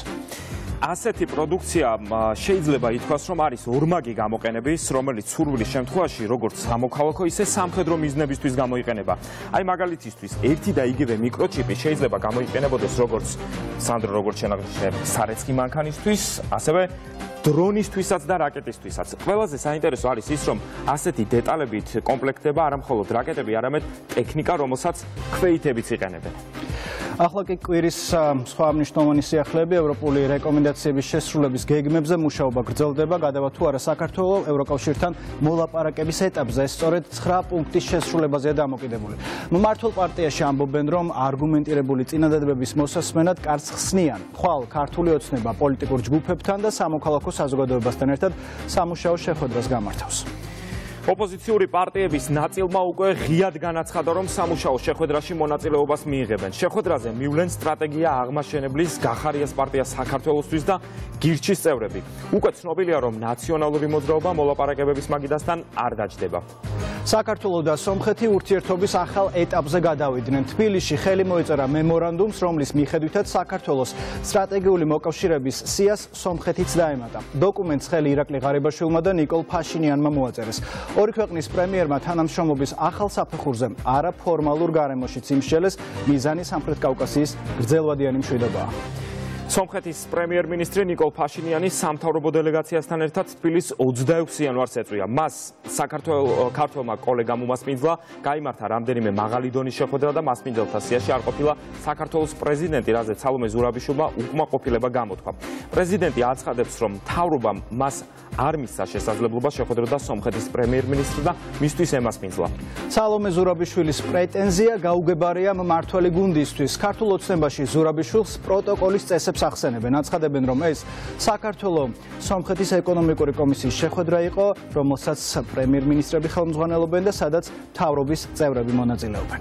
ასეთი პროდუქცია შეიძლება ითქვას, რომ არის ორმაგი გამოყენების, რომელიც სურვილის შემთხვევაში როგორც სამოქალაქო, ისე სამხედრო მიზნებისთვის გამოიყენება. აი მაგალითისთვის, ერთი და იგივე მიკროჩიპი შეიძლება გამოიყენებოდეს როგორც სანდრო როგორც შენახეთ სარეცხი მანქანისთვის, ასევე დრონისთვისაც და რაკეტისთვისაც. ყველაზე საინტერესო არის ის, რომ ასეთი დეტალებით კომპლექტდება არა მხოლოდ რაკეტები, არამედ ტექნიკა, რომელსაც ქვეითებიც იყენებენ. ახლა კი კვირის სხვა მნიშვნელოვანი სიახლეები ევროპული რეკომენდაციების შესრულების გეგმებზე მუშაობა გრძელდება. გადავა თუ არა საქართველოს ევროკავშირთან მოლაპარაკების ეტაპზე, ეს სწორედ ცხრა პუნქტის შესრულებაზეა დამოკიდებული. მმართველ პარტიაში ამბობენ, რომ არგუმენტირებული წინადადებების მოსასმენად კარს ხსნიან ხვალ ქართული ოცნება პოლიტიკურ ჯგუფებთან და სამოქალაქო საზოგადოებასთან ერთად სამუშაო შეხვედრას გამართავს. ოპოზიციური პარტიების ნაწილმა უკვე ღიად განაცხადა, რომ სამუშაო შეხვედრაში მონაწილეობას მიიღებენ. შეხვედრაზე მივლენ სტრატეგია აღმაშენებლის გახარიას პარტია საქართველოსთვის და გირჩის წევრები. უკვე ცნობილია, რომ ნაციონალური მოძრაობა მოლაპარაკებების მაგიდასთან არ დაჯდება. საქართველოს და სომხეთი ურთიერთობის ახალ ეტაპზე გადავიდნენ. თბილისში ხელი მოეწერა მემორანდუმს, რომლის მიხედვითაც საქართველოს სტრატეგიული მოკავშირეების სიას სომხეთიც დაემატა. დოკუმენტს ხელი ირაკლი ღარიბაშვილმა და ნიკოლ ფაშინიანმა მოაწერეს. ორი ქვეყნის პრემიერმა თანამშრომლობის ახალ საფეხურზე არაფორმალურ გარემოშიც იმსჯელეს, მიზანი სამხრეთ კავკასიის გრძელვადიანი მშვიდობაა. სომხეთის პრემიერ-მინისტრი ნიკოლ ფაშინიანი სამთავრობო დელეგაციასთან ერთად თბილისს ოცდაექვსი იანვარს ეწვია. მას საქართველოს ქართველმა კოლეგამ უმასპინძლა გაიმართა რამდენიმე მაღალი დონის შეხვედრა და მასპინძელთა სიაში არ ყოფილა საქართველოს პრეზიდენტი, რაზეც სალომე ზურაბიშვილმა უკმაყოფილება გამოთქვა. პრეზიდენტი აცხადებს, რომ მთავრობამ მას არ მისცა შესაძლებლობა შეხვედროდა სომხეთის პრემიერ-მინისტრი და მისთვის ემასპინძლა. სალომე ზურაბიშვილის პრეტენზია გაუგებარია მმართველი გუნდისთვის. ქართულ ოცნებაში ზურაბიშვილს პროტოკოლის წესებს ახსენებენ. აცხადებენ, რომ ეს საქართველოს სომხეთის ეკონომიკური კომისიის შეხვედრა იყო, რომელსაც პრემიერ-მინისტრები ხელმძღვანელობენ და სადაც მთავრობის წევრები მონაწილეობენ.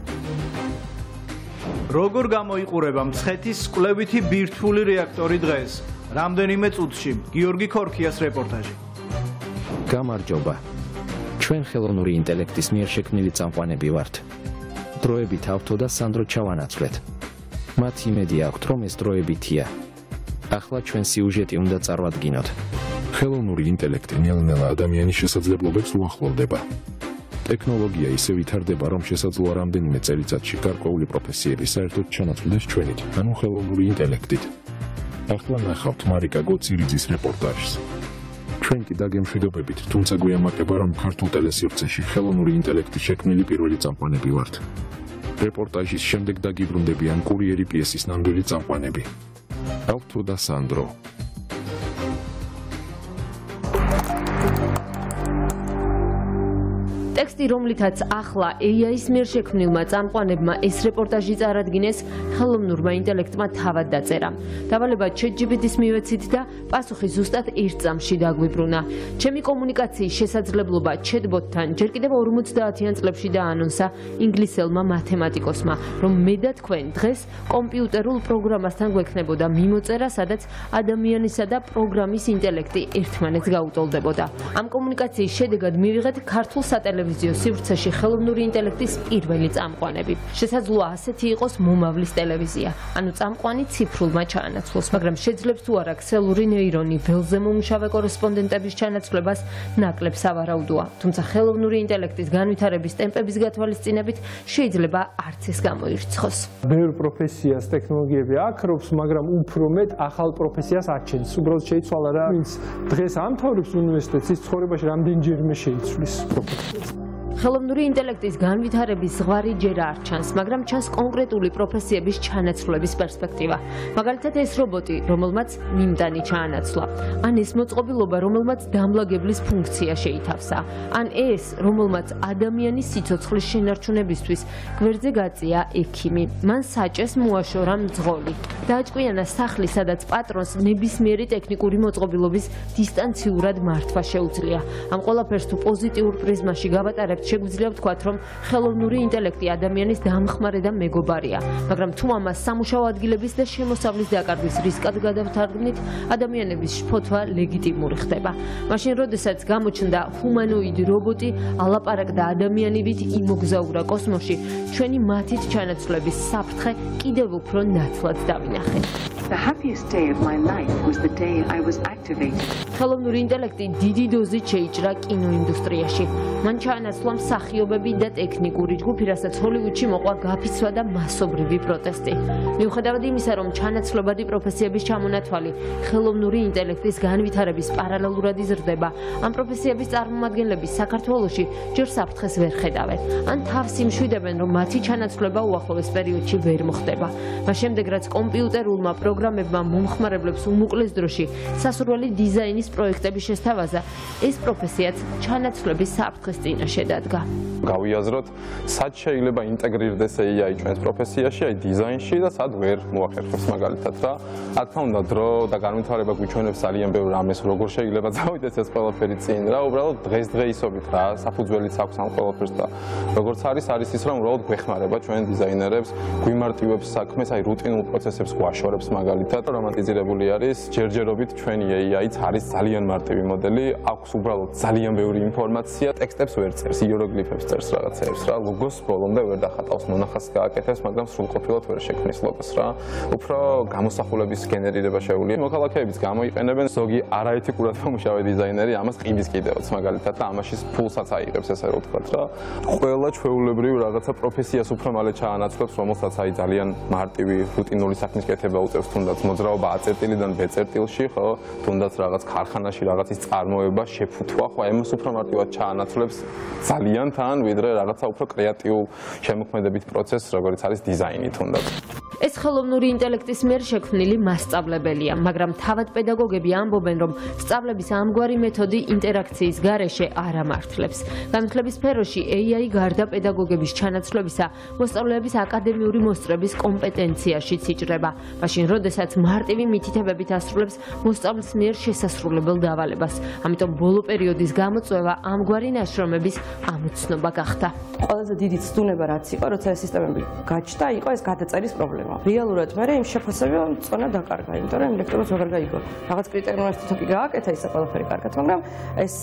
როგორ გამოიყურება მცხეთის კვლევითი ბირთვული რეაქტორი დღეს? რამდენიმე წუთში გიორგი ქორქიას რეპორტაჟი. გამარჯობა. ჩვენ ხელოვნური ინტელექტის მიერ შექმნილი წამყვანები ვართ. დროებით ავთო და სანდრო ჩავანაცვლეთ. მათ იმედი აქვთ, რომ ეს დროებითია. ახლა ჩვენ სიუჟეტი უნდა წარვადგინოთ. ხელოვნური ინტელექტი ნელ-ნელა ადამიანის შესაძლებლობებს უახლოვდება. ტექნოლოგია ისე ვითარდება, რომ შესაძლოა რამდენიმე წელიწადში გარკვეული პროფესიები საერთოდ ჩანაცვლდეს ჩვენით, ანუ ხელოვნური ინტელექტით. ახლა ნახავთ მარიკა გოცილიძის რეპორტაჟს. ჩვენ კი დაგემშვიდობებით, თუმცა გვიამაყება, რომ ქართულ ტელესივრცეში ხელოვნური ინტელექტის შექმნილი პირველი წამყვანები ვართ. რეპორტაჟის შემდეგ დაგიბრუნდებიან კურიერი პიესის ნამდვილი წამყვანები. ავთო და სანდრო. ტექსტი, რომლითაც ახლა ეი აის მიერ შექმნილმა წამყვანებმა ეს რეპორტაჟი წარადგინეს, ხელოვნურმა ინტელექტმა თავად დაწერა. დავალება ChatGPT-ს მივეცით და პასუხი ზუსტად ერთ წამში დაგვიბრუნა. ჩემი კომუნიკაციის შესაძლებლობა chatbot-თან ჯერ კიდევ ორმოცდაათიან წლებში დაანონსა ინგლისელმა მათემატიკოსმა, რომ მე და თქვენ დღეს კომპიუტერულ პროგრამასთან გვექნებოდა მიმოწერა, სადაც ადამიანისა და პროგრამის ინტელექტი ერთმანეთს გაუტოლდებოდა. ამ კომუნიკაციის შედეგად მივიღეთ ქართულ სატელევიზიო სივრცეში ხელოვნური ინტელექტის პირველი წამყვანები. შესაძლოა ასეთი იყოს მომავლის ტელევიზია, ანუ წამყვანი ციფრულმა ჩაანაცვლოს, მაგრამ შეძლებს თუ არა ქსელური ნეირონი ველზე მომუშავე კორესპონდენტების ჩანაცვლებას, ნაკლებ სავარაუდოა. თუმცა ხელოვნური ინტელექტის განვითარების ტემპების გათვალისწინებით შეიძლება არც ეს გამოირცხოს. ბევრ პროფესიას ტექნოლოგიები აქრობს, მაგრამ უფრო მეტ ახალ პროფესიას აჩენს. უბრალოდ შეიცვალა რა, ვინც დღეს ამთავრებს უნივერსიტეტს, ის ცხოვრებაში რამდენჯერმე შეიცვლის პროფესიას. ხელოვნური ინტელექტის განვითარების ზღვარი ჯერ არ ჩანს, მაგრამ ჩანს კონკრეტული პროფესიების ჩანაცვლების პერსპექტივა. მაგალითად, ეს რობოტი, რომელმაც მიმდანი ჩაანაცვლა, ან ეს მოწყობილობა, რომელმაც დამლაგებლის ფუნქცია შეითავსა, ან ეს, რომელმაც ადამიანის სიცოცხლის შენარჩუნებისთვის გვერდზე გაწია ექიმი, მან საჭეს მოაშორა მძღოლი, დააჭკვიანა სახლი, სადაც პატრონს ნებისმიერი ტექნიკური მოწყობილობის დისტანციურად მართვა შეუძლია. ამ ყველაფერს თუ პოზიტიურ პრიზმაში გავატარებთ, შეგვიძლია ვთქვათ, რომ ხელოვნური ინტელექტი ადამიანის დამხმარე და მეგობარია, მაგრამ თუ ამას სამუშაო ადგილების და შემოსავლის დაკარგვის რისკად გადავთარგმნით, ადამიანების შფოთვა ლეგიტიმური ხდება. მაშინ, როდესაც გამოჩნდა ჰუმანოიდი რობოტი, ალაპარაკდა ადამიანივით, იმოგზაურა კოსმოსში, ჩვენი მათით ჩანაცვლების საფრთხე კიდევ უფრო ნათლად დავინახეთ. The happiest day of my life was the day I was activated. ხელოვნური ინტელექტი დიდი დოზით შეიჭრა კინოინდუსტრიაში. მან ჩაანაცვლა მსახიობები და ტექნიკური ჯგუფი, რასაც ჰოლივუდში მოყვა გაფიცვა და მასობრივი პროტესტი. მიუხედავად იმისა, რომ ჩანაცვლებადი პროფესიების ჩამონათვალი ხელოვნური ინტელექტის განვითარების პარალელურად იზრდება, ამ პროფესიების წარმომადგენლები საქართველოში ჯერ საფრთხეს ვერ ხედავენ. ან თავს იმშვიდებენ, რომ მათი ჩანაცვლება უახლოეს პერიოდში ვერ მოხდება. მას შემდეგ, რაც კომპიუტერულმა პროგრამებმა მომხმარებლებს უმოკლეს დროში სასურველი დიზაინის პროექტების შესთავაზა, ეს პროფესიაც ჩანაცვლების საფრთხის წინაშე დადგა. გავიაზროთ, სად შეიძლება ინტეგრირდეს ეი აი ჩვენს პროფესიაში, აი დიზაინში და სად ვერ მოახერხებს მაგალითად რა. რა თქმა უნდა, დრო და განვითარება გვიჩვენებს ძალიან ბევრ რამეს, როგორ შეიძლება წავიდეს ეს ყველაფერი წინ რა, უბრალოდ დღესდღეისობით რა, საფუძველიც აქვს ამ ყველაფერს და როგორც არის, არის ის, რომ უბრალოდ გვეხმარება ჩვენ დიზაინერებს, გვიმარტივებს საქმეს, აი რუტინულ პროცესებს გვაშორებს მაგალითად, რომანტიზირებული არის ჯერჯერობით ჩვენი ეი აიც არის ძალიან მარტივი მოდელი, აქვს უბრალოდ ძალიან ბევრი ინფორმაცია, ტექსტებს ვერ წერს, იეროგლიფებს წერს რაღაცეებს რა, ლოგოს ბოლომდე ვერ დახატავს, მონახაზს გააკეთებს, მაგრამ სრულყოფილად ვერ შექმნის ლოგოს რა. უფრო გამოსახულების გენერირება შეუძლია. მოქალაქეებიც გამოიყენებენ, ზოგი არაეთიკურად მომუშავე დიზაინერი ამას ყიდის კიდევაც მაგალითად და ამაში ფულსაც აიღებს ესე რომ ვთქვათ რა. ყველა ჩვეულებრივ რაღაცა პროფესიას უფრო მალე ჩაანაცვლებს, რომელსაც აი ძალიან მარტივი რუტინული საქმის კეთება უწევს, თუნდაც მოძრაობა A წერტილიდან B წერტილში, ხო? თუნდაც რაღაც ქარხანაში რაღაცის წარმოება, შეფუთვა, ხო, ამას უფრო მარტივად ჩაანაცვლებს ძალიან თან, ვიდრე რაღაცა უფრო კრეატიულ შემოქმედებით პროცესს, როგორც არის დიზაინი თუნდაც. ეს ხელოვნური ინტელექტის მიერ შექმნილი მასწავლებელია, მაგრამ თავად პედაგოგები ამბობენ, რომ სწავლების ამგვარი მეთოდი ინტერაქციის გარეშე არ ამართლებს. განათლების სფეროში ეი აი გარდა პედაგოგების ჩანაცვლებისა, მოსწავლეების აკადემიური მოსწრების კომპეტენციაშიც იჭრება. მაშინ, როდესაც მარტივი მითითებებით ასრულებს მოსწავლის მიერ შესასრულებელ დავალებას. ამიტომ ბოლო პერიოდის გამოწვევა ამგვარი ნაშრომების ამოცნობა გახდა. ყველაზე დიდი ცდუნება რაც იყო, როცა ეს სისტემები გაჩნდა, იყო ეს გადაწერის პრობლემა. რეალურად მე იმ შეფასებამ წონა დაკარგა, იმიტომ რომ ლექტორებს ვეღარ გაიგო. რაღაც კრიტერიუმებს თვითონ გააკეთა ისა ყველაფერი კარგად, მაგრამ ეს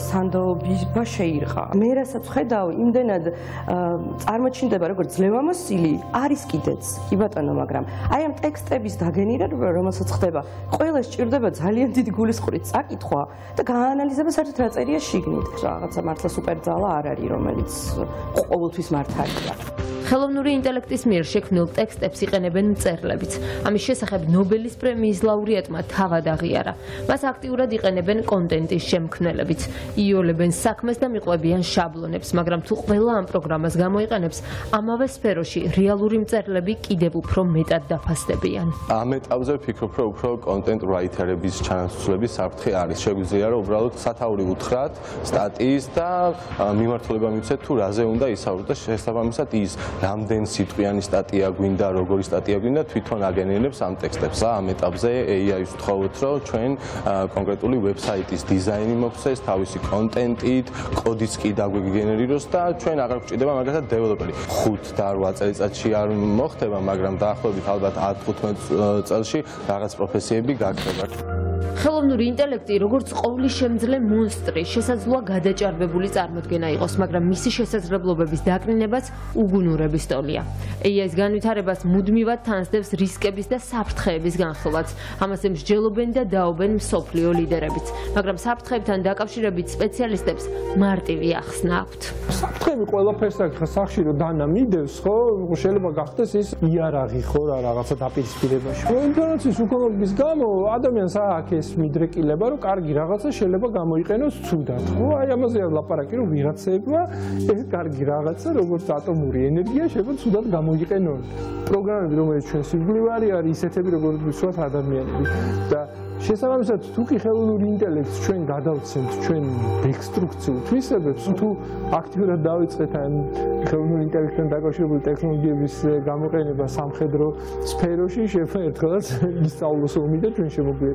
სანდოობა შეირყა. მე რასაც ხედავ, იმდენად წარმოჩინდება როგორც ძლევამოსილი, არის კიდეც, კი ბატონო, მაგრამ აი ამ ტექსტების დაგენერირება, რომელსაც ხდება, ყველა სჭირდება ძალიან დიდი გულისყრით წაკითხვა და გაანალიზება საერთოდ რა წერია შიგნით. რაღაცა მართლა სუპერძალა არ არის, რომელიც ყოველთვის მართალია. ხელოვნური ინტელექტის მიერ შექმნილ ტექსტებს იყენებენ მწერლებიც. ამის შესახებ ნობელის პრემიის ლაურეატმა თავად აღიარა. მას აქტიურად იყენებენ კონტენტის შემქმნელებიც. იოლებენ საქმეს და მიყვებიან შაბლონებს, მაგრამ თუ ყველა ამ პროგრამას გამოიყენებს, ამავე სფეროში რეალური მწერლები კიდევ უფრო მეტად დაფასდებიან. ამ ეტაპზე ვფიქრობ, რომ უფრო კონტენტ რაითერების ჩანაცვლების საფრთხე არის. შეგვიძლია რომ უბრალოდ სათაური უთხრათ სტატიის და მიმართულება მივცეთ თუ რაზე უნდა ისაუბროთ და შესაბამისად ის რამდენ სიტყვიანი სტატია გვინდა, როგორი სტატია გვინდა, თვითონ აგენერირებს ამ ტექსტებს. ამ ეტაპზე ეი აის ვთხოვოთ, რომ ჩვენ კონკრეტული ვებსაიტის დიზაინი მოგვცეს, თავისი კონტენტით, კოდიც კი დაგვიგენერიროს და ჩვენ აღარ გვჭირდება მაგალითად დეველოპერი. ხუთ და რვა წელიწადში არ მოხდება, მაგრამ დაახლოებით ალბათ ათ თხუთმეტ წელში რაღაც პროფესიები გაქრება. ხელოვნური ინტელექტი, როგორც ყოვლის შემძლე მონსტრი, შესაძლოა გადაჭარბებული წარმოდგენა იყოს, მაგრამ მისი შესაძლებლობების დაკნინებაც უგუნურების ტოლია. ეი აის განვითარებას მუდმივად თანსდევს რისკების და საფრთხეების განხილვაც. ამაზე მსჯელობენ და დაობენ მსოფლიო ლიდერებიც, მაგრამ საფრთხეებთან დაკავშირებით სპეციალისტებს მარტივი ახსნა აქვთ. საფრთხები ყველაფერს აქვს, სახში რომ დანა მიდევს, ხო, შეიძლება გახდეს ის იარაღი, ხო, რა რაღაცა დაპირისპირებაში. ინფორმაციის უკმობის გამო ადამიანს აქვს მიდრეკილება, რომ კარგი რაღაცა შეიძლება გამოიყენოს ცუდად, ხო? აი ამაზეა ლაპარაკი, რომ ვიღაცებმა ეს კარგი რაღაცა, როგორც ატომური ენერგია, შეიძლება ცუდად გამოიყენონ. პროგრამები, რომელიც ჩვენ სიკვდილვარი არის, ისეთები, როგორც ვისვათ ადამიანები და შესაბამისად, თუ კი ხელოვნური ინტელექტს ჩვენ გადავცემთ ჩვენ დესტრუქციულ თვისებებს, თუ აქტიურად დავიწყეთ ამ ხელოვნური ინტელექტთან დაკავშირებული ტექნოლოგიების გამოყენება სამხედრო სფეროში, შეიძლება ერთხელაც ისწავლოს ომი და ჩვენ შემოგვიეტრიალოს.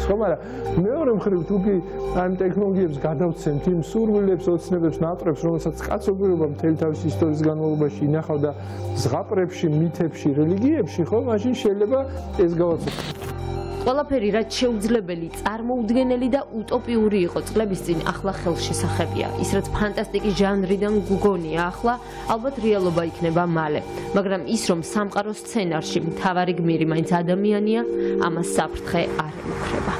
ხო, მაგრამ მეორე მხრივ თუ კი ამ ტექნოლოგიებს გადავცემთ იმ სურვილებს, ოცნებებს, ნატრებს, რომელსაც კაცობრიობა მთელი თავის ისტორიის განმავლობაში ინახავდა ზღაპრებში, მითებში, რელიგიებში, ხო, მაშინ შეიძლება ეს გავაცნობთ. ყველაფერი რაც შეუძლებელი, წარმოუდგენელი და უტოპიური იყო წლების წინ, ახლა ხელშესახებია. ის რაც ფანტასტიკის ჟანრიდან გგონია ახლა, ალბათ რეალობა იქნება მალე. მაგრამ ის რომ სამყაროს სცენარში მთავარი გმირი მაინც ადამიანია, ამას საფრთხე არ ემუქრება.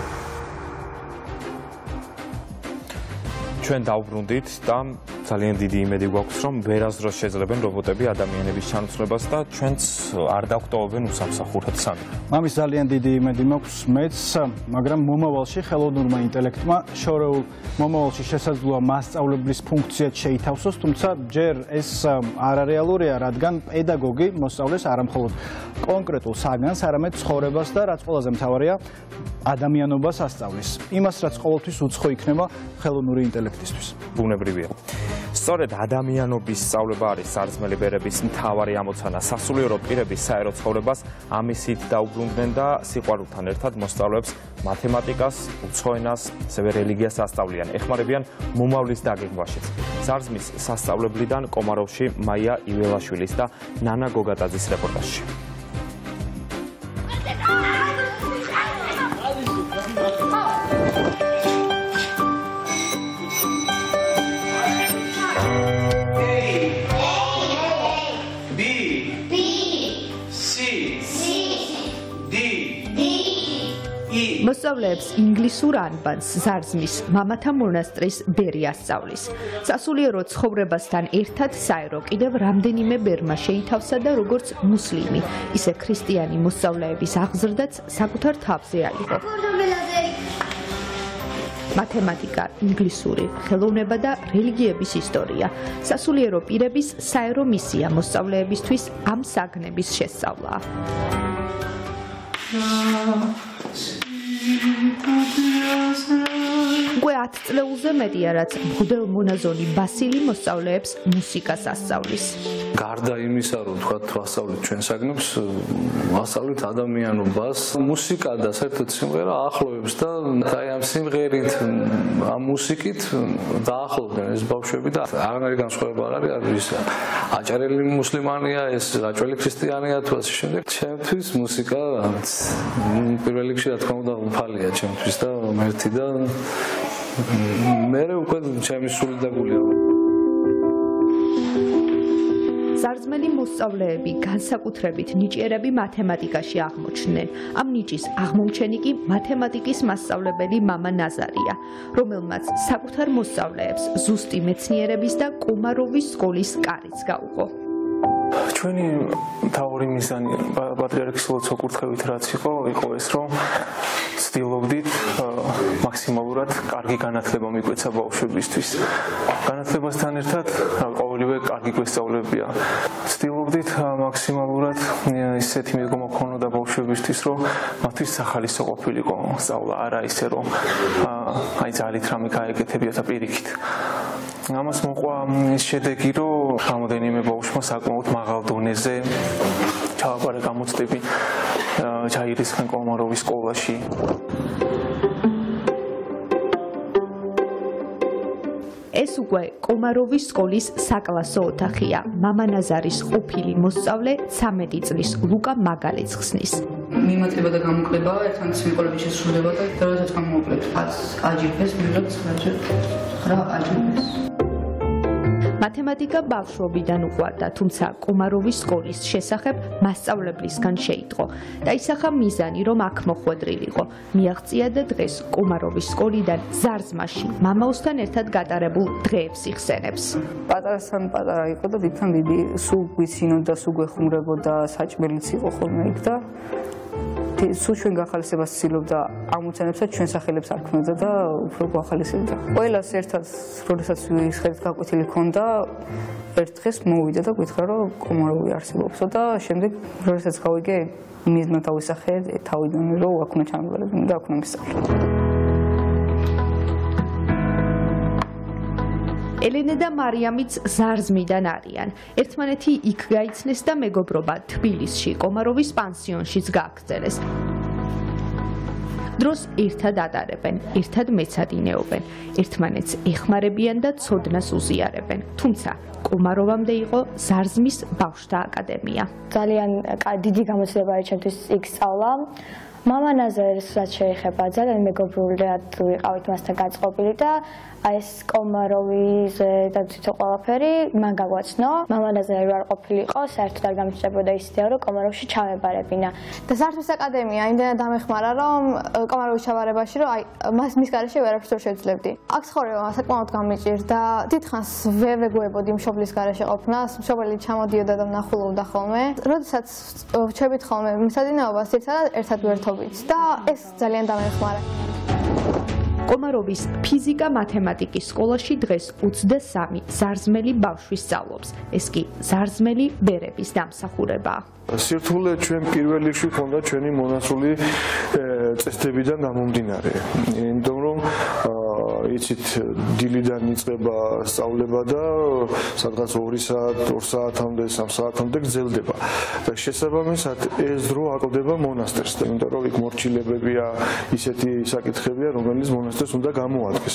ჩვენ დავბრუნდით და ძალიან დიდი იმედი გვაქვს, რომ ვერასდროს შეძლებენ რობოტები ადამიანების ჩანაცვლებას და ჩვენც არ დავხტოვებენ უსამსახურად სამი. მამის ძალიან დიდი იმედი მაქვს მეც, მაგრამ მომავალში ხელოვნურმა ინტელექტმა შორეულ მომავალში შესაძლოა მასწავლებლის ფუნქციაც შეითავსოს, თუმცა ჯერ ეს არარეალურია, რადგან პედაგოგი მოსწავლეს არამხოლოდ კონკრეტულ საგანს, არამედ ცხოვრებას და რაც ყველაზე მთავარია, ადამიანობას ასწავლის. იმას, რაც ყოველთვის უცხო იქნება ხელოვნური ინტელექტისთვის. ბუნებრივია. სწორედ ადამიანობის სწავლება არის სარწმელი ბერების მთავარი ამოცანა. სასულიერო პირების საერო ცხოვრებას ამისით დაუბრუნდნენ და სიყვარულთან ერთად მოსწავლეებს მათემატიკას, უცხო ენას, ასევე რელიგიას ასწავლიან. ეხმარებიან მომავლის დაგეგმვაშიც. სარწმის სასწავლებლიდან კომაროვში მაია იველაშვილის და ნანა გოგატაძის რეპორტაჟში. მოსწავლეებს ინგლისურ ანბანს ზარზმის მამათა მონასტრის ბერი ასწავლის. სასულიერო ცხოვრებასთან ერთად საერო კიდევ რამდენიმე ბერმა შეითავსა და როგორც მუსლიმი, ისე ქრისტიანი მოსწავლეების აღზრდაც საკუთარ თავზე აიღო. მათემატიკა, ინგლისური, ხელოვნება და რელიგიების ისტორია. სასულიერო პირების საერო მისია მოსწავლეებისთვის ამ საგნების შესწავლაა. უკვე ათ წლეულზე მეტია, რაც მღვდელმონაზონი ბასილი მოსწავლეებს მუსიკას ასწავლის. გარდა იმისა, რომ თქვა ვასწავლეთ ჩვენ საგნებს, ვასწავლეთ ადამიანობას, მუსიკა და საერთოდ სიმღერა ახლოვებს და აი ამ სიმღერით, ამ მუსიკით დაახლოვდნენ ეს ბავშვები და აღარ განსხვავება არ არის, აჭარელი მუსლიმანია, ეს აჭარელი ქრისტიანია თუ ასე შემდეგ. ჩემთვის მუსიკა პირველ რიგში რა თქმა უნდა უფალია ჩემთვის და მერთი და მე უკვე ჩემი სული დაგულია. სარწმელი მოსწავლეები განსაკუთრებით ნიჭიერები მათემატიკაში აღმოჩნდნენ. ამ ნიჭის აღმომჩენი კი მათემატიკის მასწავლებელი მამა ნაზარია, რომელმაც საკუთარ მოსწავლეებს ზუსტი მეცნიერების და კომაროვის სკოლის კარიც გაუღო. ჩვენი მთავარი მიზანი პატრიარქის ლოცვა-კურთხევით რაც იყო, იყო ეს, რომ ვცდილობდით მაქსიმალურად კარგი განათლება მიგვეცა ბავშვებისთვის. განათლებასთან ერთად ყოველივე კარგი გვესწავლებია. ვცდილობდით მაქსიმალურად ისეთი მიდგომა ქონოდა ბავშვებისთვის, რომ მათთვის სახალისო ყოფილიყო სწავლა, არა ისე რომ აი ძალით რამე გაეკეთებიათ და პირიქით. ამას მოყვა ის შედეგი, რომ რამოდენიმე ბავშვმა საკმაოდ მაღალ დონეზე ჩააბარა გამოცდები ჩაირისხნენ კომაროვის სკოლაში. ეს უკვე კომაროვის სკოლის საკლასო ოთახია. მამა ნაზარის ყოფილი მოსწავლე ცამეტი წლის ლუკა მაგალეც ხსნის. მიმატება და გამოკლება ერთმანეთის მიყოლებით შესრულდება და როდესაც გამოვაკლებთ აჯიბეს, მივიღებთ ცხრა აჯიბეს. მათემატიკა ბავშვობიდან უყვარდა, თუმცა კომაროვის სკოლის შესახებ მასწავლებლისგან შეიტყო. დაისახა მიზანი, რომ აქ მოხვედრილიყო. მიაღწია და დღეს კომაროვის სკოლიდან ზარზმაში მამაოსთან ერთად გატარებულ დღეებს იხსენებს. პატარასთან პატარა იყო და დიდთან დიდი სულ გვიცინოდა, სულ გვეხუმრებოდა, საჭმელიც იყო ხოლმე იქ და სულ ჩვენ გახალისებას ცდილობდა ამოცანებსაც ჩვენ სახელებს არ ქმნიდა და უფრო გვახალისებდა. ყველას ერთად, როდესაც ისხერით გაკვეთილი ქონდა, ერთ დღეს მოვიდა და გითხრა, რომ კომაროვი არსებობსო და შემდეგ როდესაც გავიგე, მიზნად დავისახე თავიდან, რომ აქ უნდა ჩამოვარდე და აქ უნდა მისწავლე. ელენე და მარიამიც ზარზმიდან არიან. ერთმანეთი იქ გაიცნეს და მეგობრობა თბილისში, კომაროვის პანსიონშიც გააგრძელეს. დროს ერთად ატარებენ, ერთად მეცადინეობენ, ერთმანეთს ეხმარებიან და ცოდნას უზიარებენ. თუმცა კომაროვამდე იყო ზარზმის ბავშვთა აკადემია. ძალიან დიდი გამოცდილება არის ჩემთვის იქ სწავლა. მამა ნაზარეს რაც შეეხება ძალიან მეგობრულად ვიყავით მასთან გაწყობილი და აი ეს კომაროვიზე და თვითონ ყველაფერი მან გაგვაცნო. მამა ნაზარე რო არ ყოფილიყო, საერთოდ არ გამიჭდებოდა ის იდეა, რომ კომაროვში ჩავებარებინა. და ზარზმის აკადემია იმდენად დამეხმარა, რომ კომაროვის ჩავარებაში, რომ აი მას მის გარეშე ვერაფერს ვერ შევძლებდი. აქ ცხოვრება საკმაოდ გამიჭირდა. დიდხანს ვერ ვეგუებოდი მშობლის გარეშე ყოფნას, მშობელი ჩამოდიოდა და ვნახულობდა ხოლმე. როდესაც ვჩებით ხოლმე მისადინეობას, ერთად ერთად ვერთობით და ეს ძალიან დამეხმარა. კომაროვის ფიზიკა-მათემატიკის სკოლაში დღეს ოცდასამი ზარზმელი ბავშვი სწავლობს. ეს კი ზარზმელი ბერების დამსახურებაა. სირთულე ჩვენ პირველ რიგში ქონდა ჩვენი მონაცვლი წესდებიდან გამომდინარე. იმიტომ რომ იცით დილიდან იწყება სწავლება და სადღაც ორი საათი, ორ საათამდე, სამ საათამდე გრძელდება. და შესაბამისად ეს დრო აკლდება მონასტერს, იმიტომ რომ იქ მორჩილებებია, ისეთი საკითხებია, რომელიც მონასტერს უნდა გამოადგეს.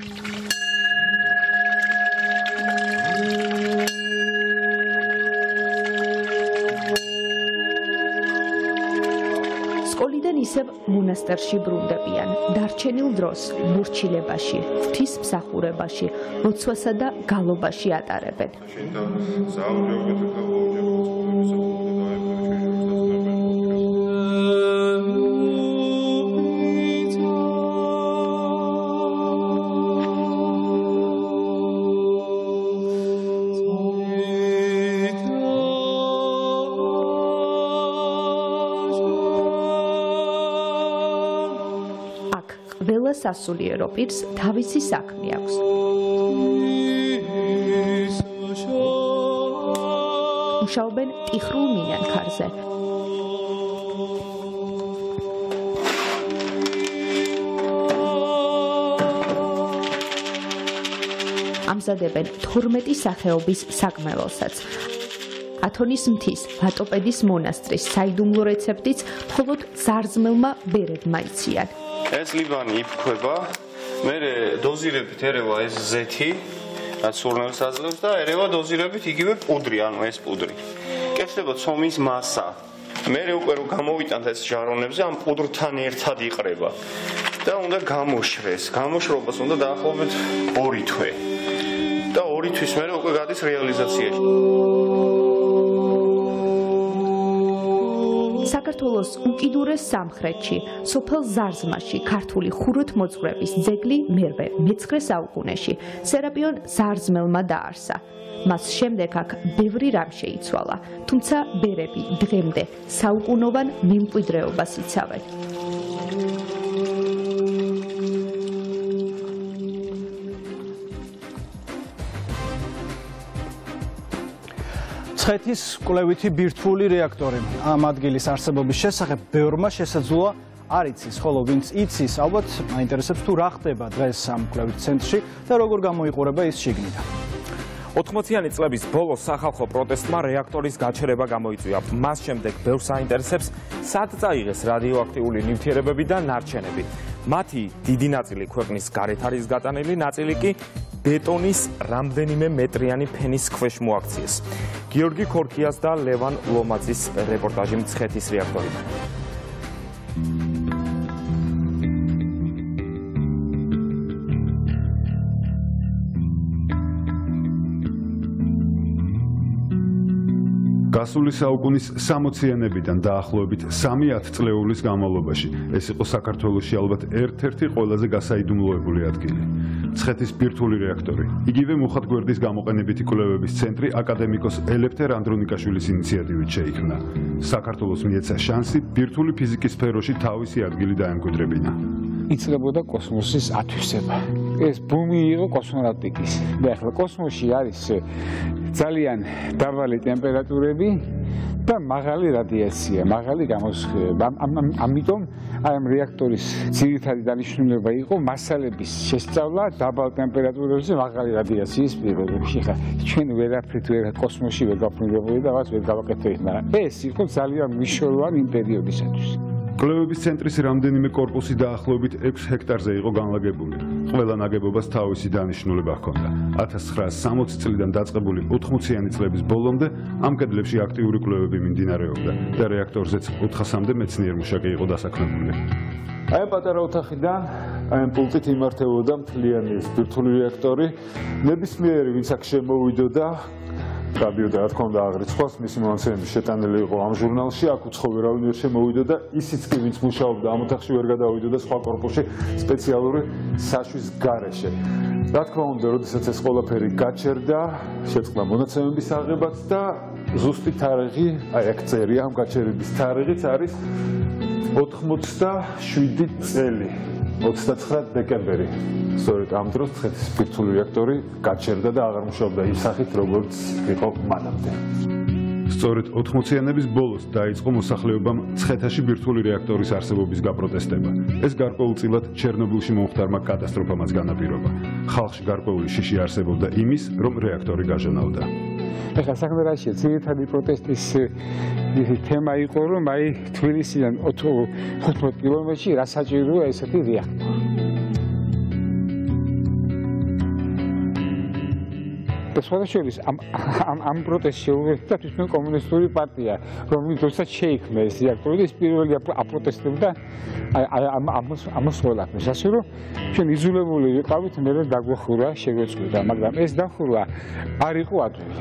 სკოლიდან ისევ მონასტერში ბრუნდებიან. დარჩენილ დროს მორჩილებაში, ღვთისმსახურებაში, ლოცვასა და გალობაში ატარებენ. ყველა სასულიერო პირს თავისი საქმე აქვს. მუშაობენ ტიხრულ მინანქარზე. ამზადებენ თორმეტი სახეობის საკმელოსაც. ათონის მთის ვატოპედის მონასტრის საიდუმლო რეცეპტიც მხოლოდ ზარზმელმა ბერებმა იციან. ეს ლიბანი იფქვება, მე დოზირებით ერევა ეს ზეთი, რაც სურნელს აძლევს და ერევა დოზირებით იგივე პუდრი, ანუ ეს პუდრი. კეთდება ცომის მასა. მე უკვე რო გამოვიტანთ ეს ჟარონებზე, ამ პუდრთან ერთად იყრება და უნდა გამოშრეს. გამოშრობას უნდა დაახლოებით ორი თვე. და ორი თვის მერე უკვე გადის რეალიზაციაში. საქართველოს უკიდურეს სამხრეთში, სოფელ ზარზმაში, ქართული ხუროთმოძღვრების ძეგლი მერვე მეცხრე საუკუნეში სერაპიონ ზარზმელმა დაარსა. მას შემდეგ აქ ბევრი რამ შეიცვალა, თუმცა ბერები დღემდე საუკუნოვან მემკვიდრეობას იცავენ. მცხეთის კვლევითი ბირთვული რეაქტორი. ამ ადგილის არსებობის შესახებ ბევრმა შესაძლოა არ იცის, ხოლო ვინც იცის, ალბათ მაინტერესებს თუ რა ხდება დღეს ამ კვლევით ცენტრში და როგორ გამოიყურება ის შიგნიდან. ოთხმოციანი წლების ბოლოს სახალხო პროტესტმა რეაქტორის გაჩერება გამოიწვია. მას შემდეგ ბევრს აინტერესებს, სად წაიღეს რადიოაქტიული ნივთიერებები და ნარჩენები. მათი დიდი ნაწილი ქვეყნის გარეთ არის გატანილი, ნაწილი კი ბეტონის რამდენიმე მეტრიანი ფენის ქვეშ მოაქციეს. გიორგი ქორქიას და ლევან ლომაძის რეპორტაჟი მცხეთის რეაქტორიდან. გასული საუკუნის სამოციანებიდან დაახლოებით სამი ათწლეულის განმავლობაში ეს იყო საქართველოში ალბათ ერთ-ერთი ყველაზე გასაიდუმლოებული ადგილი. მცხეთის ბირთვული რეაქტორი. იგივე მუხათგვერდის გამოყენებითი კვლევების ცენტრი აკადემიკოს ელეფთერ ანდრონიკაშვილის ინიციატივით შეიქმნა. საქართველოს მიეცა შანსი ბირთვული ფიზიკის სფეროში თავისი ადგილი დაემკვიდრებინა. იწყებოდა კოსმოსის ათვისება. ეს ბუმი იყო კოსმონავტიკის. და ახლა კოსმოსში არის ძალიან დაბალი ტემპერატურები და მაღალი რადიაცია, მაღალი გამოსხივება. ამიტომ აი ამ რეაქტორის ძირითადი დანიშნულება იყო მასალების შესწავლა დაბალ ტემპერატურებზე მაღალი რადიაციის პირობებში. ხა ჩვენ ვერაფრით ვერ კოსმოსში ვერ გავფრინდებოდი და მას ვერ გავაკეთებთ, მაგრამ ეს იყო ძალიან მნიშვნელოვანი იმ პერიოდისათვის. კვლევების ცენტრის რამდენიმე კორპუსი დაახლოებით ექვს ჰექტარზე იყო განლაგებული. ყველა ნაგებობას თავისი დანიშნულება ჰქონდა. ათას ცხრაასი სამოცი წლიდან დაწყებული ოთხმოციანი წლების ბოლომდე ამ კედლებში აქტიური კვლევები მიმდინარეობდა და რეაქტორზეც ოთხასამდე მეცნიერ-მუშაკი იყო დასაქმებული. აი ამ პატარა ოთახიდან აი ამ პულტით იმართებოდა მთლიანი ბირთვული რეაქტორი. ნებისმიერი ვინც აქ შემოვიდოდა გადიოდა რა თქმა უნდა აღრიცხვას, მისი მონაცემები შეტანილი იყო ამ ჟურნალში, აქ უცხოური რავინ ვერ შემოვიდოდა, ისიც კი ვინც მუშაობდა ამ ოთახში ვერ გადავიდოდა სხვა კორპუსში სპეციალური საშვის გარეშე. რა თქმა უნდა, როდესაც ეს ყველაფერი გაჩერდა, შეწყდა მონაცემების აღებაც და ზუსტი თარიღი, აი აქ წერია ამ გაჩერების თარიღიც არის ოთხმოცდაშვიდი წელი, ოცდაცხრა დეკემბერი. სწორედ ამ დროს მცხეთის ბირთვული რეაქტორი გაჩერდა და აღარ მუშაობდა იმ სახით, როგორც იყო მანამდე. სწორედ ოთხმოციანების ბოლოს დაიწყო მოსახლეობამ მცხეთაში ბირთვული რეაქტორის არსებობის გაპროტესტება. ეს გარკვეულწილად ჩერნობილში მომხდარმა კატასტროფამაც განაპირობა. ხალხში გარკვეული შიში არსებობდა იმის, რომ რეაქტორი გაჟონავდა. ეხლა საქმე რაშია, ძირითადი პროტესტის თემა იყო, რომ აი თბილისიდან ოცდაოთხ კილომეტრში რა საჭიროა ესეთი რეაქტორი. შესაძლოა ამ ამ ამ პროტესტს შეუერთდა თვითონ კომუნისტური პარტია, რომელიც თვითონ შეიქმნა ეს რეაქტორი და ის პირველი აპროტესტებდა აი ამ ამას ყველაფერს. ასე რომ ჩვენ იზოლებული ვიყავით, მე დაგვეხურა, შეგვეწყვიტა, მაგრამ ეს დახურვა არ იყო ადვილი.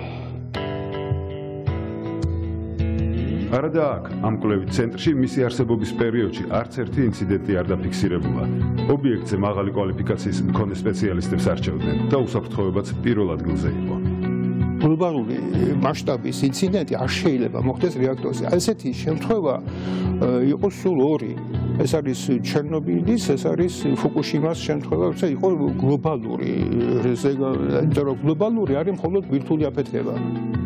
არადა აქ, ამ კვლევით ცენტრში მისი არსებობის პერიოდში არც ერთი ინციდენტი არ დაფიქსირებულა. ობიექტზე მაღალი კვალიფიკაციის მქონე სპეციალისტებს არჩევდნენ და უსაფრთხოებაც პირველ ადგილზე იყო. გლობალური მასშტაბის ინციდენტი არ შეიძლება მოხდეს რეაქტორზე. ასეთი შემთხვევა იყო სულ ორი. ეს არის ჩერნობილის, ეს არის ფუკუშიმას შემთხვევა, როცა იყო გლობალური, იმიტომ რომ გლობალური არის მხოლოდ ბირთვული აფეთქება.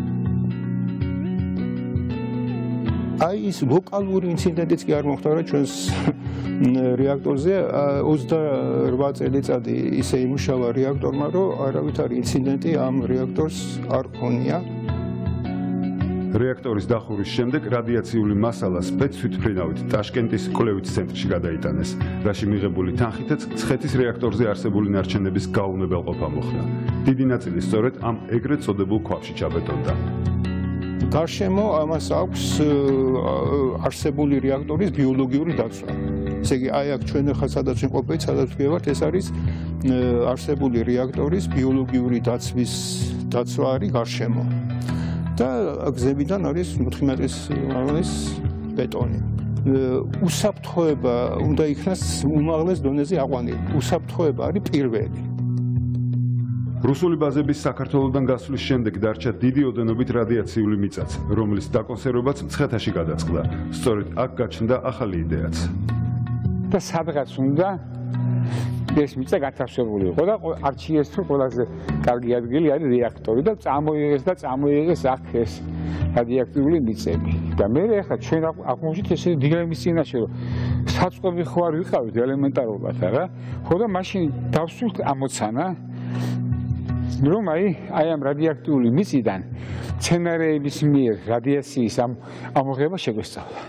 აი ის ლოკალური ინციდენტიც კი არ მოხდა ჩვენს რეაქტორზე. ოცდარვა წელიწადი ისე იმუშავა რეაქტორმა, რომ არავითარი ინციდენტი ამ რეაქტორს არ ქონია. რეაქტორის დახურის შემდეგ რადიაციული მასალა სპეცთვითმფრინავით ტაშკენტის კვლევით ცენტრში გადაიტანეს, რაში მიღებული თანხითაც მცხეთის რეაქტორზე არსებული ნარჩენების გაუვნებელყოფა მოხდა. დიდი ნაწილი სწორედ ამ ეგრეთ წოდებულ ქვაბში ჩაბეტონდა. გარშემო ამას აქვს არსებული რეაქტორის ბიოლოგიური დაცვა. ესე იგი, აი აქ ჩვენ ახლა სადაც ვიმყოფებით, სადაც ვიყავართ, ეს არის არსებული რეაქტორის ბიოლოგიური დაცვის დაცვა არის გარშემო. და გზებიდან არის ოთხი მეტრის მაღლის ბეტონი. უსაფრთხოება უნდა იქნას უმაღლეს დონეზე აყვანილი. უსაფრთხოება არის პირველი. რუსული ბაზების საქართველოსდან გასვლის შემდეგ დარჩა დიდი ოდენობით რადიაციული მიწაც, რომლის დაკონსერვებაც მცხეთაში გადაწყდა. სწორედ აქ გაჩნდა ახალი იდეაც. და სადღაც უნდა ეს მიწა გათავსებული იყო და არჩიეს თუ ყველაზე კარგი ადგილი არის რეაქტორი და წამოიღეს და წამოიღეს აქ ეს რადიოაქტიული მიწები. და მე ახლა ჩვენ აღმოჩნდით ესე დილემის წინაშე რომ საწყობი ხო არ ვიყავით ელემენტარულად არა, ხო და მაშინ დავსვით ამოცანა რომ აი აი ამ რადიოაქტიული მიწიდან სცენარეების მიერ რადიაციის ამ ამოღება შეგვესწავლა.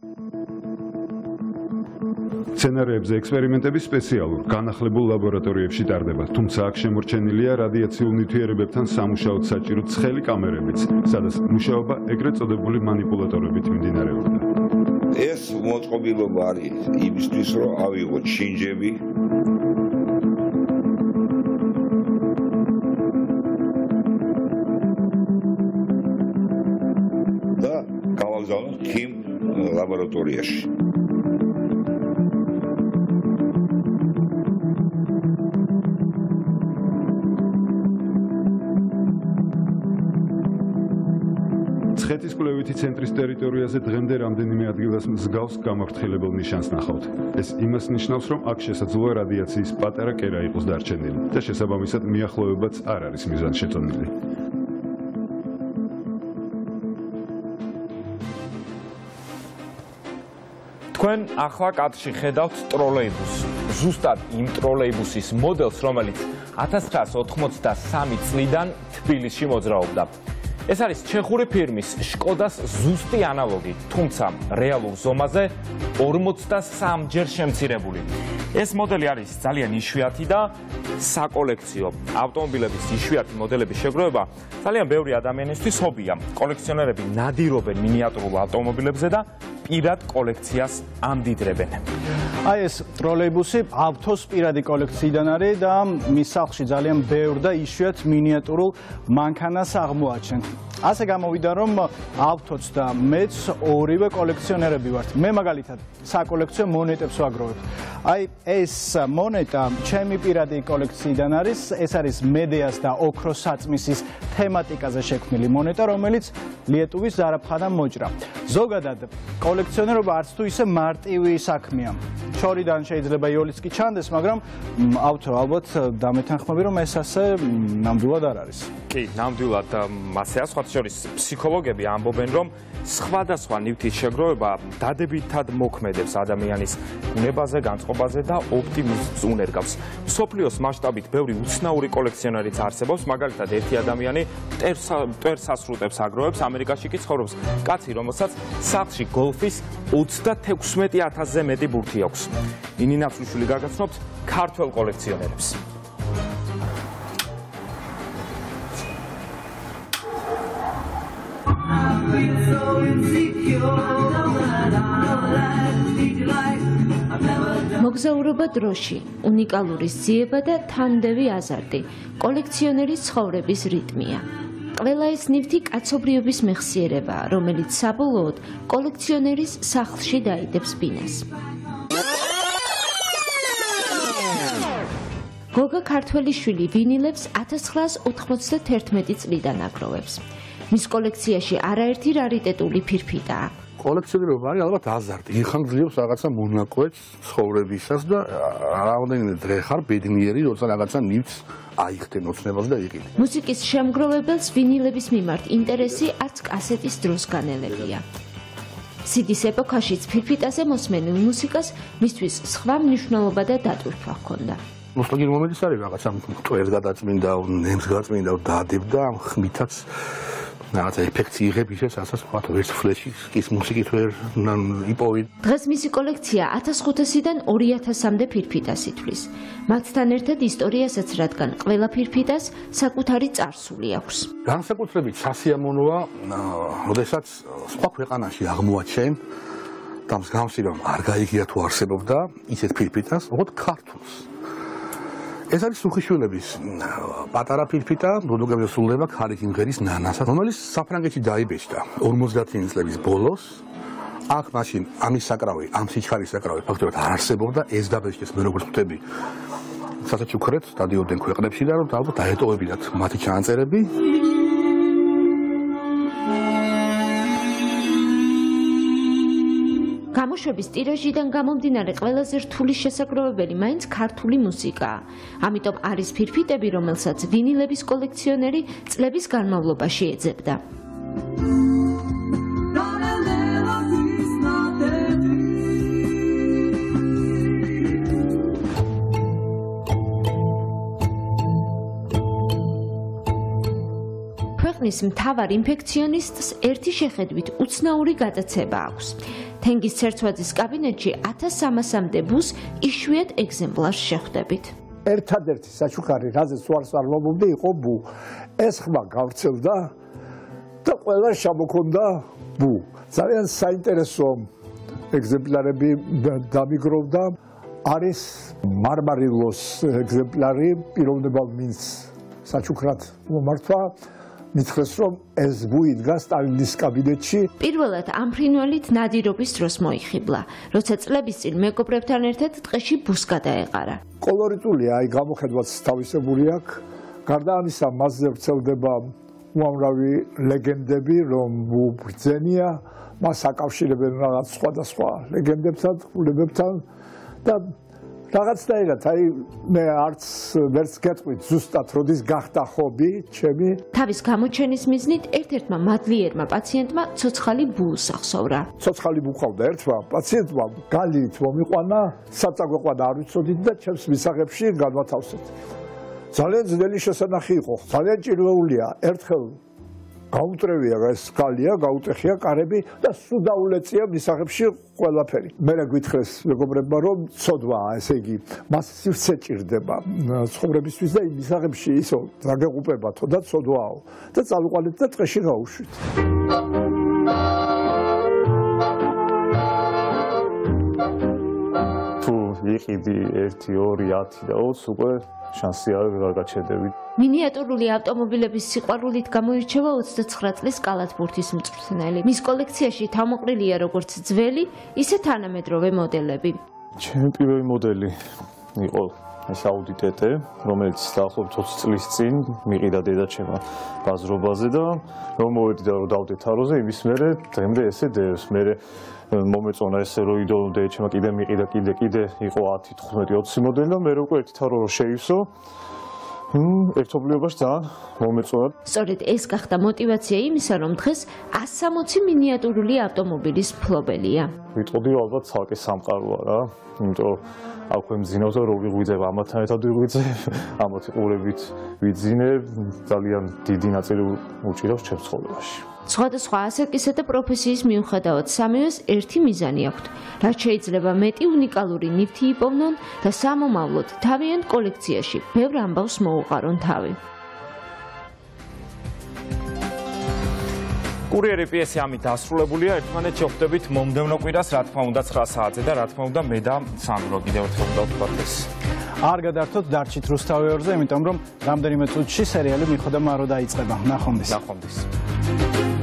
სცენარეებზე ექსპერიმენტები სპეციალურ განახლებულ ლაბორატორიებში ტარდება, თუმცა აქ შემორჩენილია რადიაციულ ნივთიერებებთან სამუშაოდ საჭირო ცხელი კამერებიც, სადაც მუშაობა ეგრეთ წოდებული მანიპულატორებით მიმდინარეობდა. ეს მოწყობილობა არის იმისთვის, რომ ავიღოთ შინჯები და გავაგზავნოთ ქიმ ლაბორატორიაში. მცხეთის კვლევითი ცენტრის ტერიტორიაზე დღემდე რამდენიმე ადგილას მსგავს გამაფრთხილებელ ნიშანს ნახავთ. ეს იმას ნიშნავს, რომ აქ შესაძლოა რადიაციის პატარა კერა იყოს დარჩენილი და შესაბამისად მიახლოებაც არ არის მიზანშეწონილი. თქვენ ახლა კადრში ხედავთ ტროლეიბუსს. ზუსტად იმ ტროლეიბუსის მოდელს, რომელიც ათას ცხრაასი ოთხმოცდასამი წლიდან თბილისში მოძრაობდა. ეს არის ჩეხური ფირმის შკოდას ზუსტი ანალოგი, თუმცა რეალურ ზომაზე ორმოცდასამ ჯერ შემცირებული. ეს მოდელი არის ძალიან იშვიათი და საკოლექციო. ავტომობილების იშვიათი მოდელების შეგროვება ძალიან ბევრი ადამიანისთვის ჰობია. კოლექციონერები ნადირობენ მინიატურულ ავტომობილებზე და პირად კოლექციას ამდიდრებენ. აი ეს ტროლეიბუსი ავთოს პირადი კოლექციიდან არის და მის სახლში ძალიან ბევრ და იშვიათ მინიატურულ მანქანას აღმოაჩენთ. ასე გამოვიდა, რომ ავთოც და მეც ორივე კოლექციონერები ვართ. მე მაგალითად საკოლექციო მონეტებს ვაგროვებ. აი ეს მონეტა ჩემი პირადი კოლექციიდან არის, ეს არის მედეას და ოქროს საწმისის თემატიკაზე შექმნილი მონეტა, რომელიც ლიეტუვის ზარაფხანამ მოჭრა. ზოგადად კოლექციონერობა არც თუ ისე მარტივი საქმეა. შორიდან შეიძლება იოლიც კი ჩანდეს, მაგრამ ავთო ალბათ დამეთანხმები, რომ ეს ასე ნამდვილად არ არის. კი, ნამდვილად მასეა, სხვა შორის ფსიქოლოგები ამბობენ, რომ სხვადასხვა ნივთის შეგროვება დადებითად მოქმედებს ადამიანის ბუნებაზე, განწყობაზე და ოპტიმიზმს უნერგავს. მსოფლიოს მასშტაბით ბევრი უცნაური კოლექციონერიც არსებობს, მაგალითად ერთი ადამიანი მტვერს ასრუტებს აგროვებს, ამერიკაში კი ცხოვრობს კაცი, რომელსაც სახლში გოლფის ოცდათექვსმეტი ათასზე მეტი ბურთი აქვს. ნინი ნაცვლიშვილი გაგაცნობთ ქართველ კოლექციონერებს. მოგზაურობა დროში, უნიკალური ძიება და თანდევი აზარტი, კოლექციონერის ცხოვრების რიტმია. ყველა ეს ნივთი კაცობრიობის მეხსიერებაა, რომელიც საბოლოოდ კოლექციონერის სახლში დაიდებს ბინას. გოგა ქართველიშვილი ვინილებს ათას ცხრაას ოთხმოცდათერთმეტი წლიდან აგროვებს. მის კოლექციაში არაერთი რარიტეტული ფირფიტაა. კოლექციონერობა არის ალბათ აზარტი. იხანგრძლივს რაღაცა მონაკვეთს ცხოვრებისას და რამდენიმე დღე ხარ ბედნიერი, როცა რაღაცა ნივთს აიხდენ ოცნებას და იყიდე. მუსიკის შემგროვებელს ვინილების მიმართ ინტერესი არც კასეტის დროს განელებია. სიდის ეპოქაშიც ფირფიტაზე მოსმენილ მუსიკას მისთვის სხვა მნიშვნელობა და დატვირთვა ჰქონდა. ნოსტალგიური მომენტიც არის რაღაცა მტვერს გადაწმინდა, ნემს გაწმინდა, დადებდა ხმითაც რაღაცა ეფექტი იღებ ისე ასაც ვთქვათ, ვერც ფლეშის მუსიკით ვერ იპოვი. დღეს მისი კოლექცია ათას ხუთასიდან ორი ათასამდე ფირფიტას ითვლის. მათთან ერთად ისტორიასაც, რადგან ყველა ფირფიტას საკუთარი წარსული აქვს. განსაკუთრებით სასიამოვნოა, როდესაც სხვა ქვეყანაში აღმოაჩენ და მსგავსი რომ არ გაიგია თუ არსებობდა ისეთ ფირფიტას, როგორც ქართულს. ეს არის სუხიშვილების პატარა ფირფიტა, როდოგებია სულდება ქარიქ იმღერის ნანასა, რომელიც საფრანგეთში დაიბეჭდა ორმოცდათი წლების ბოლოს. აქ მაშინ ამის საკრავი, ამ სიჩქარის საკრავი ფაქტობრივად არ არსებობდა, ეს დაბეჭდეს მე როგორც ვთქვი. სასაჩუქრეთ დადიოდნენ ქვეყნებში და რომ ალბათ დაეტოვებინათ მათი ჩანაწერები. გამოშვების ტირაჟიდან გამომდინარე ყველაზე რთული შესაძლებელი მაინც ქართული მუსიკაა. ამიტომ არის ფირფიტები, რომელსაც ვინილების კოლექციონერი წლების განმავლობაში ეძებდა. ქვეყნის მთავარ ინფექციონისტს ერთი შეხედვით უცნაური გადაცემა აქვს. თენგის ცერცვაძის კაბინეტში ათას სამასამდე ბუს იშვიათ ეგზემპლარს შეხვდებით. ერთადერთი საჩუქარი, რაზეც უარს არ მომობდი, იყო ბუ. ეს ხმა გავრცელდა და ყველა შემოქონდა ბუ. ძალიან საინტერესო ეგზემპლარები დამიგროვდა. არის მარმარილოს ეგზემპლარი, პიროვნება მინს საჩუქრად მომართვა. მითხრეს, რომ ეს ბუ იდგა სტალინის კაბინეტში. პირველად ამ ფრინველით ნადირობის დროს მოიხიბლა, როცა წლების წინ მეგობრებთან ერთად ტყეში ბუს გადაეყარა. კოლორიტულია, აი გამოხედვაც თავისებური აქვს. გარდა ამისა, მასზე ვრცელდება უამრავი ლეგენდები, რომ ბუ ბრძენია, მას აკავშირებენ რაღაც სხვადასხვა ლეგენდებთან, ყულებებთან და რაღაცნაირად, აი მე არც ვერც გეტყვით ზუსტად როდის გახდა ჰობი ჩემი. თავის გამოჩენის მიზნით ერთ-ერთმა მადლიერმა პაციენტმა ცოცხალი ბუს ახსოვრა. ცოცხალი ბუ ყავდა ერთმა პაციენტმა, გალით მომიყვანა, საწაგვეყვანა არ ვიცოდით და ჩემს მისაღებში განვათავსეთ. ძალიან ძნელი შესანახი იყო, ძალიან ჭირვეულია. ერთხელ გაუტრევია ეს სკალია, გაუტეხია კარები და სულ დაულეწია მისაღებში ყველაფერი. მე რა გითხრეს მეგობრებმა რომ ცოდვაა, ესე იგი, მას სივცე ჭირდება ცხოვრებისთვის და იმ მისაღებში ისო დაგეღუპებათო და ცოდვაო და წავიყვანეთ და ტყეში გავუშვით. თუ იყიდი ერთი, ორი, ათი და ოცი უკვე შანსი არ გაგაჩედები. მინიატურული ავტომობილების სიყვარულით გამოირჩევა ოცდაცხრა წლის კალათბურთის მწვრთნელი. მის კოლექციაში თავმოყრილია როგორც ძველი, ისე თანამედროვე მოდელები. ჩემი პირველი მოდელი იყო ეს Audi T T, რომელიც დაახლოებით ოცი წლის წინ მიყიდა დედაჩემმა ბაზრობაზე და რომ მოვედი და რომ დავდე თაროზე, იმის მერე დღემდე ესე დევს. მე მომეწონა ესე რომ იდო დედაჩემმა კიდე მიყიდა, კიდე კიდე იყო ათი, თხუთმეტი, ოცი მოდელი და მე უკვე ერთი თარო რო შეივსო ერთობლიობაში ძალიან მომეწონა. სწორედ ეს გახდა мотиваცია იმისა, რომ დღეს ას სამოცი მინიატურული ავტომობილის მფლობელია. ვიტყოდი რომ ალბათ ცალკე სამყაროა რა, იმიტომ აქვე მძინავს და რო ვიღვიძებ ამათთან ერთად ვიღვიძებ, ამათი ყურებით ვიძინებ, ძალიან დიდი ნაწილი უჭირავს ჩემს ცხოვრებაში. სხვადასხვა ასაკისა და პროფესიის მიუხედავად სამივეს ერთი მიზანი აქვთ, რაც შეიძლება მეტი უნიკალური ნივთი იპოვნონ და სამომავლოდ თავიანთ კოლექციაში ბევრ ამბავს მოუყარონ თავი. კურიერი პიესი ამით დასრულებულია. ერთმანეთში ვხვდებით მომდევნო კვირას, რა თქმა უნდა ცხრა საათზე და რა თქმა უნდა მე და სანდრო კიდევ ერთხელ უნდა ვთქვათ ეს. არ გადართოთ, დარჩით რუსთავი ორზე, იმიტომ რომ რამდენიმე წუთში სერიალი მიხო და მარო დაიწყება. ნახვამდის. ნახვამდის.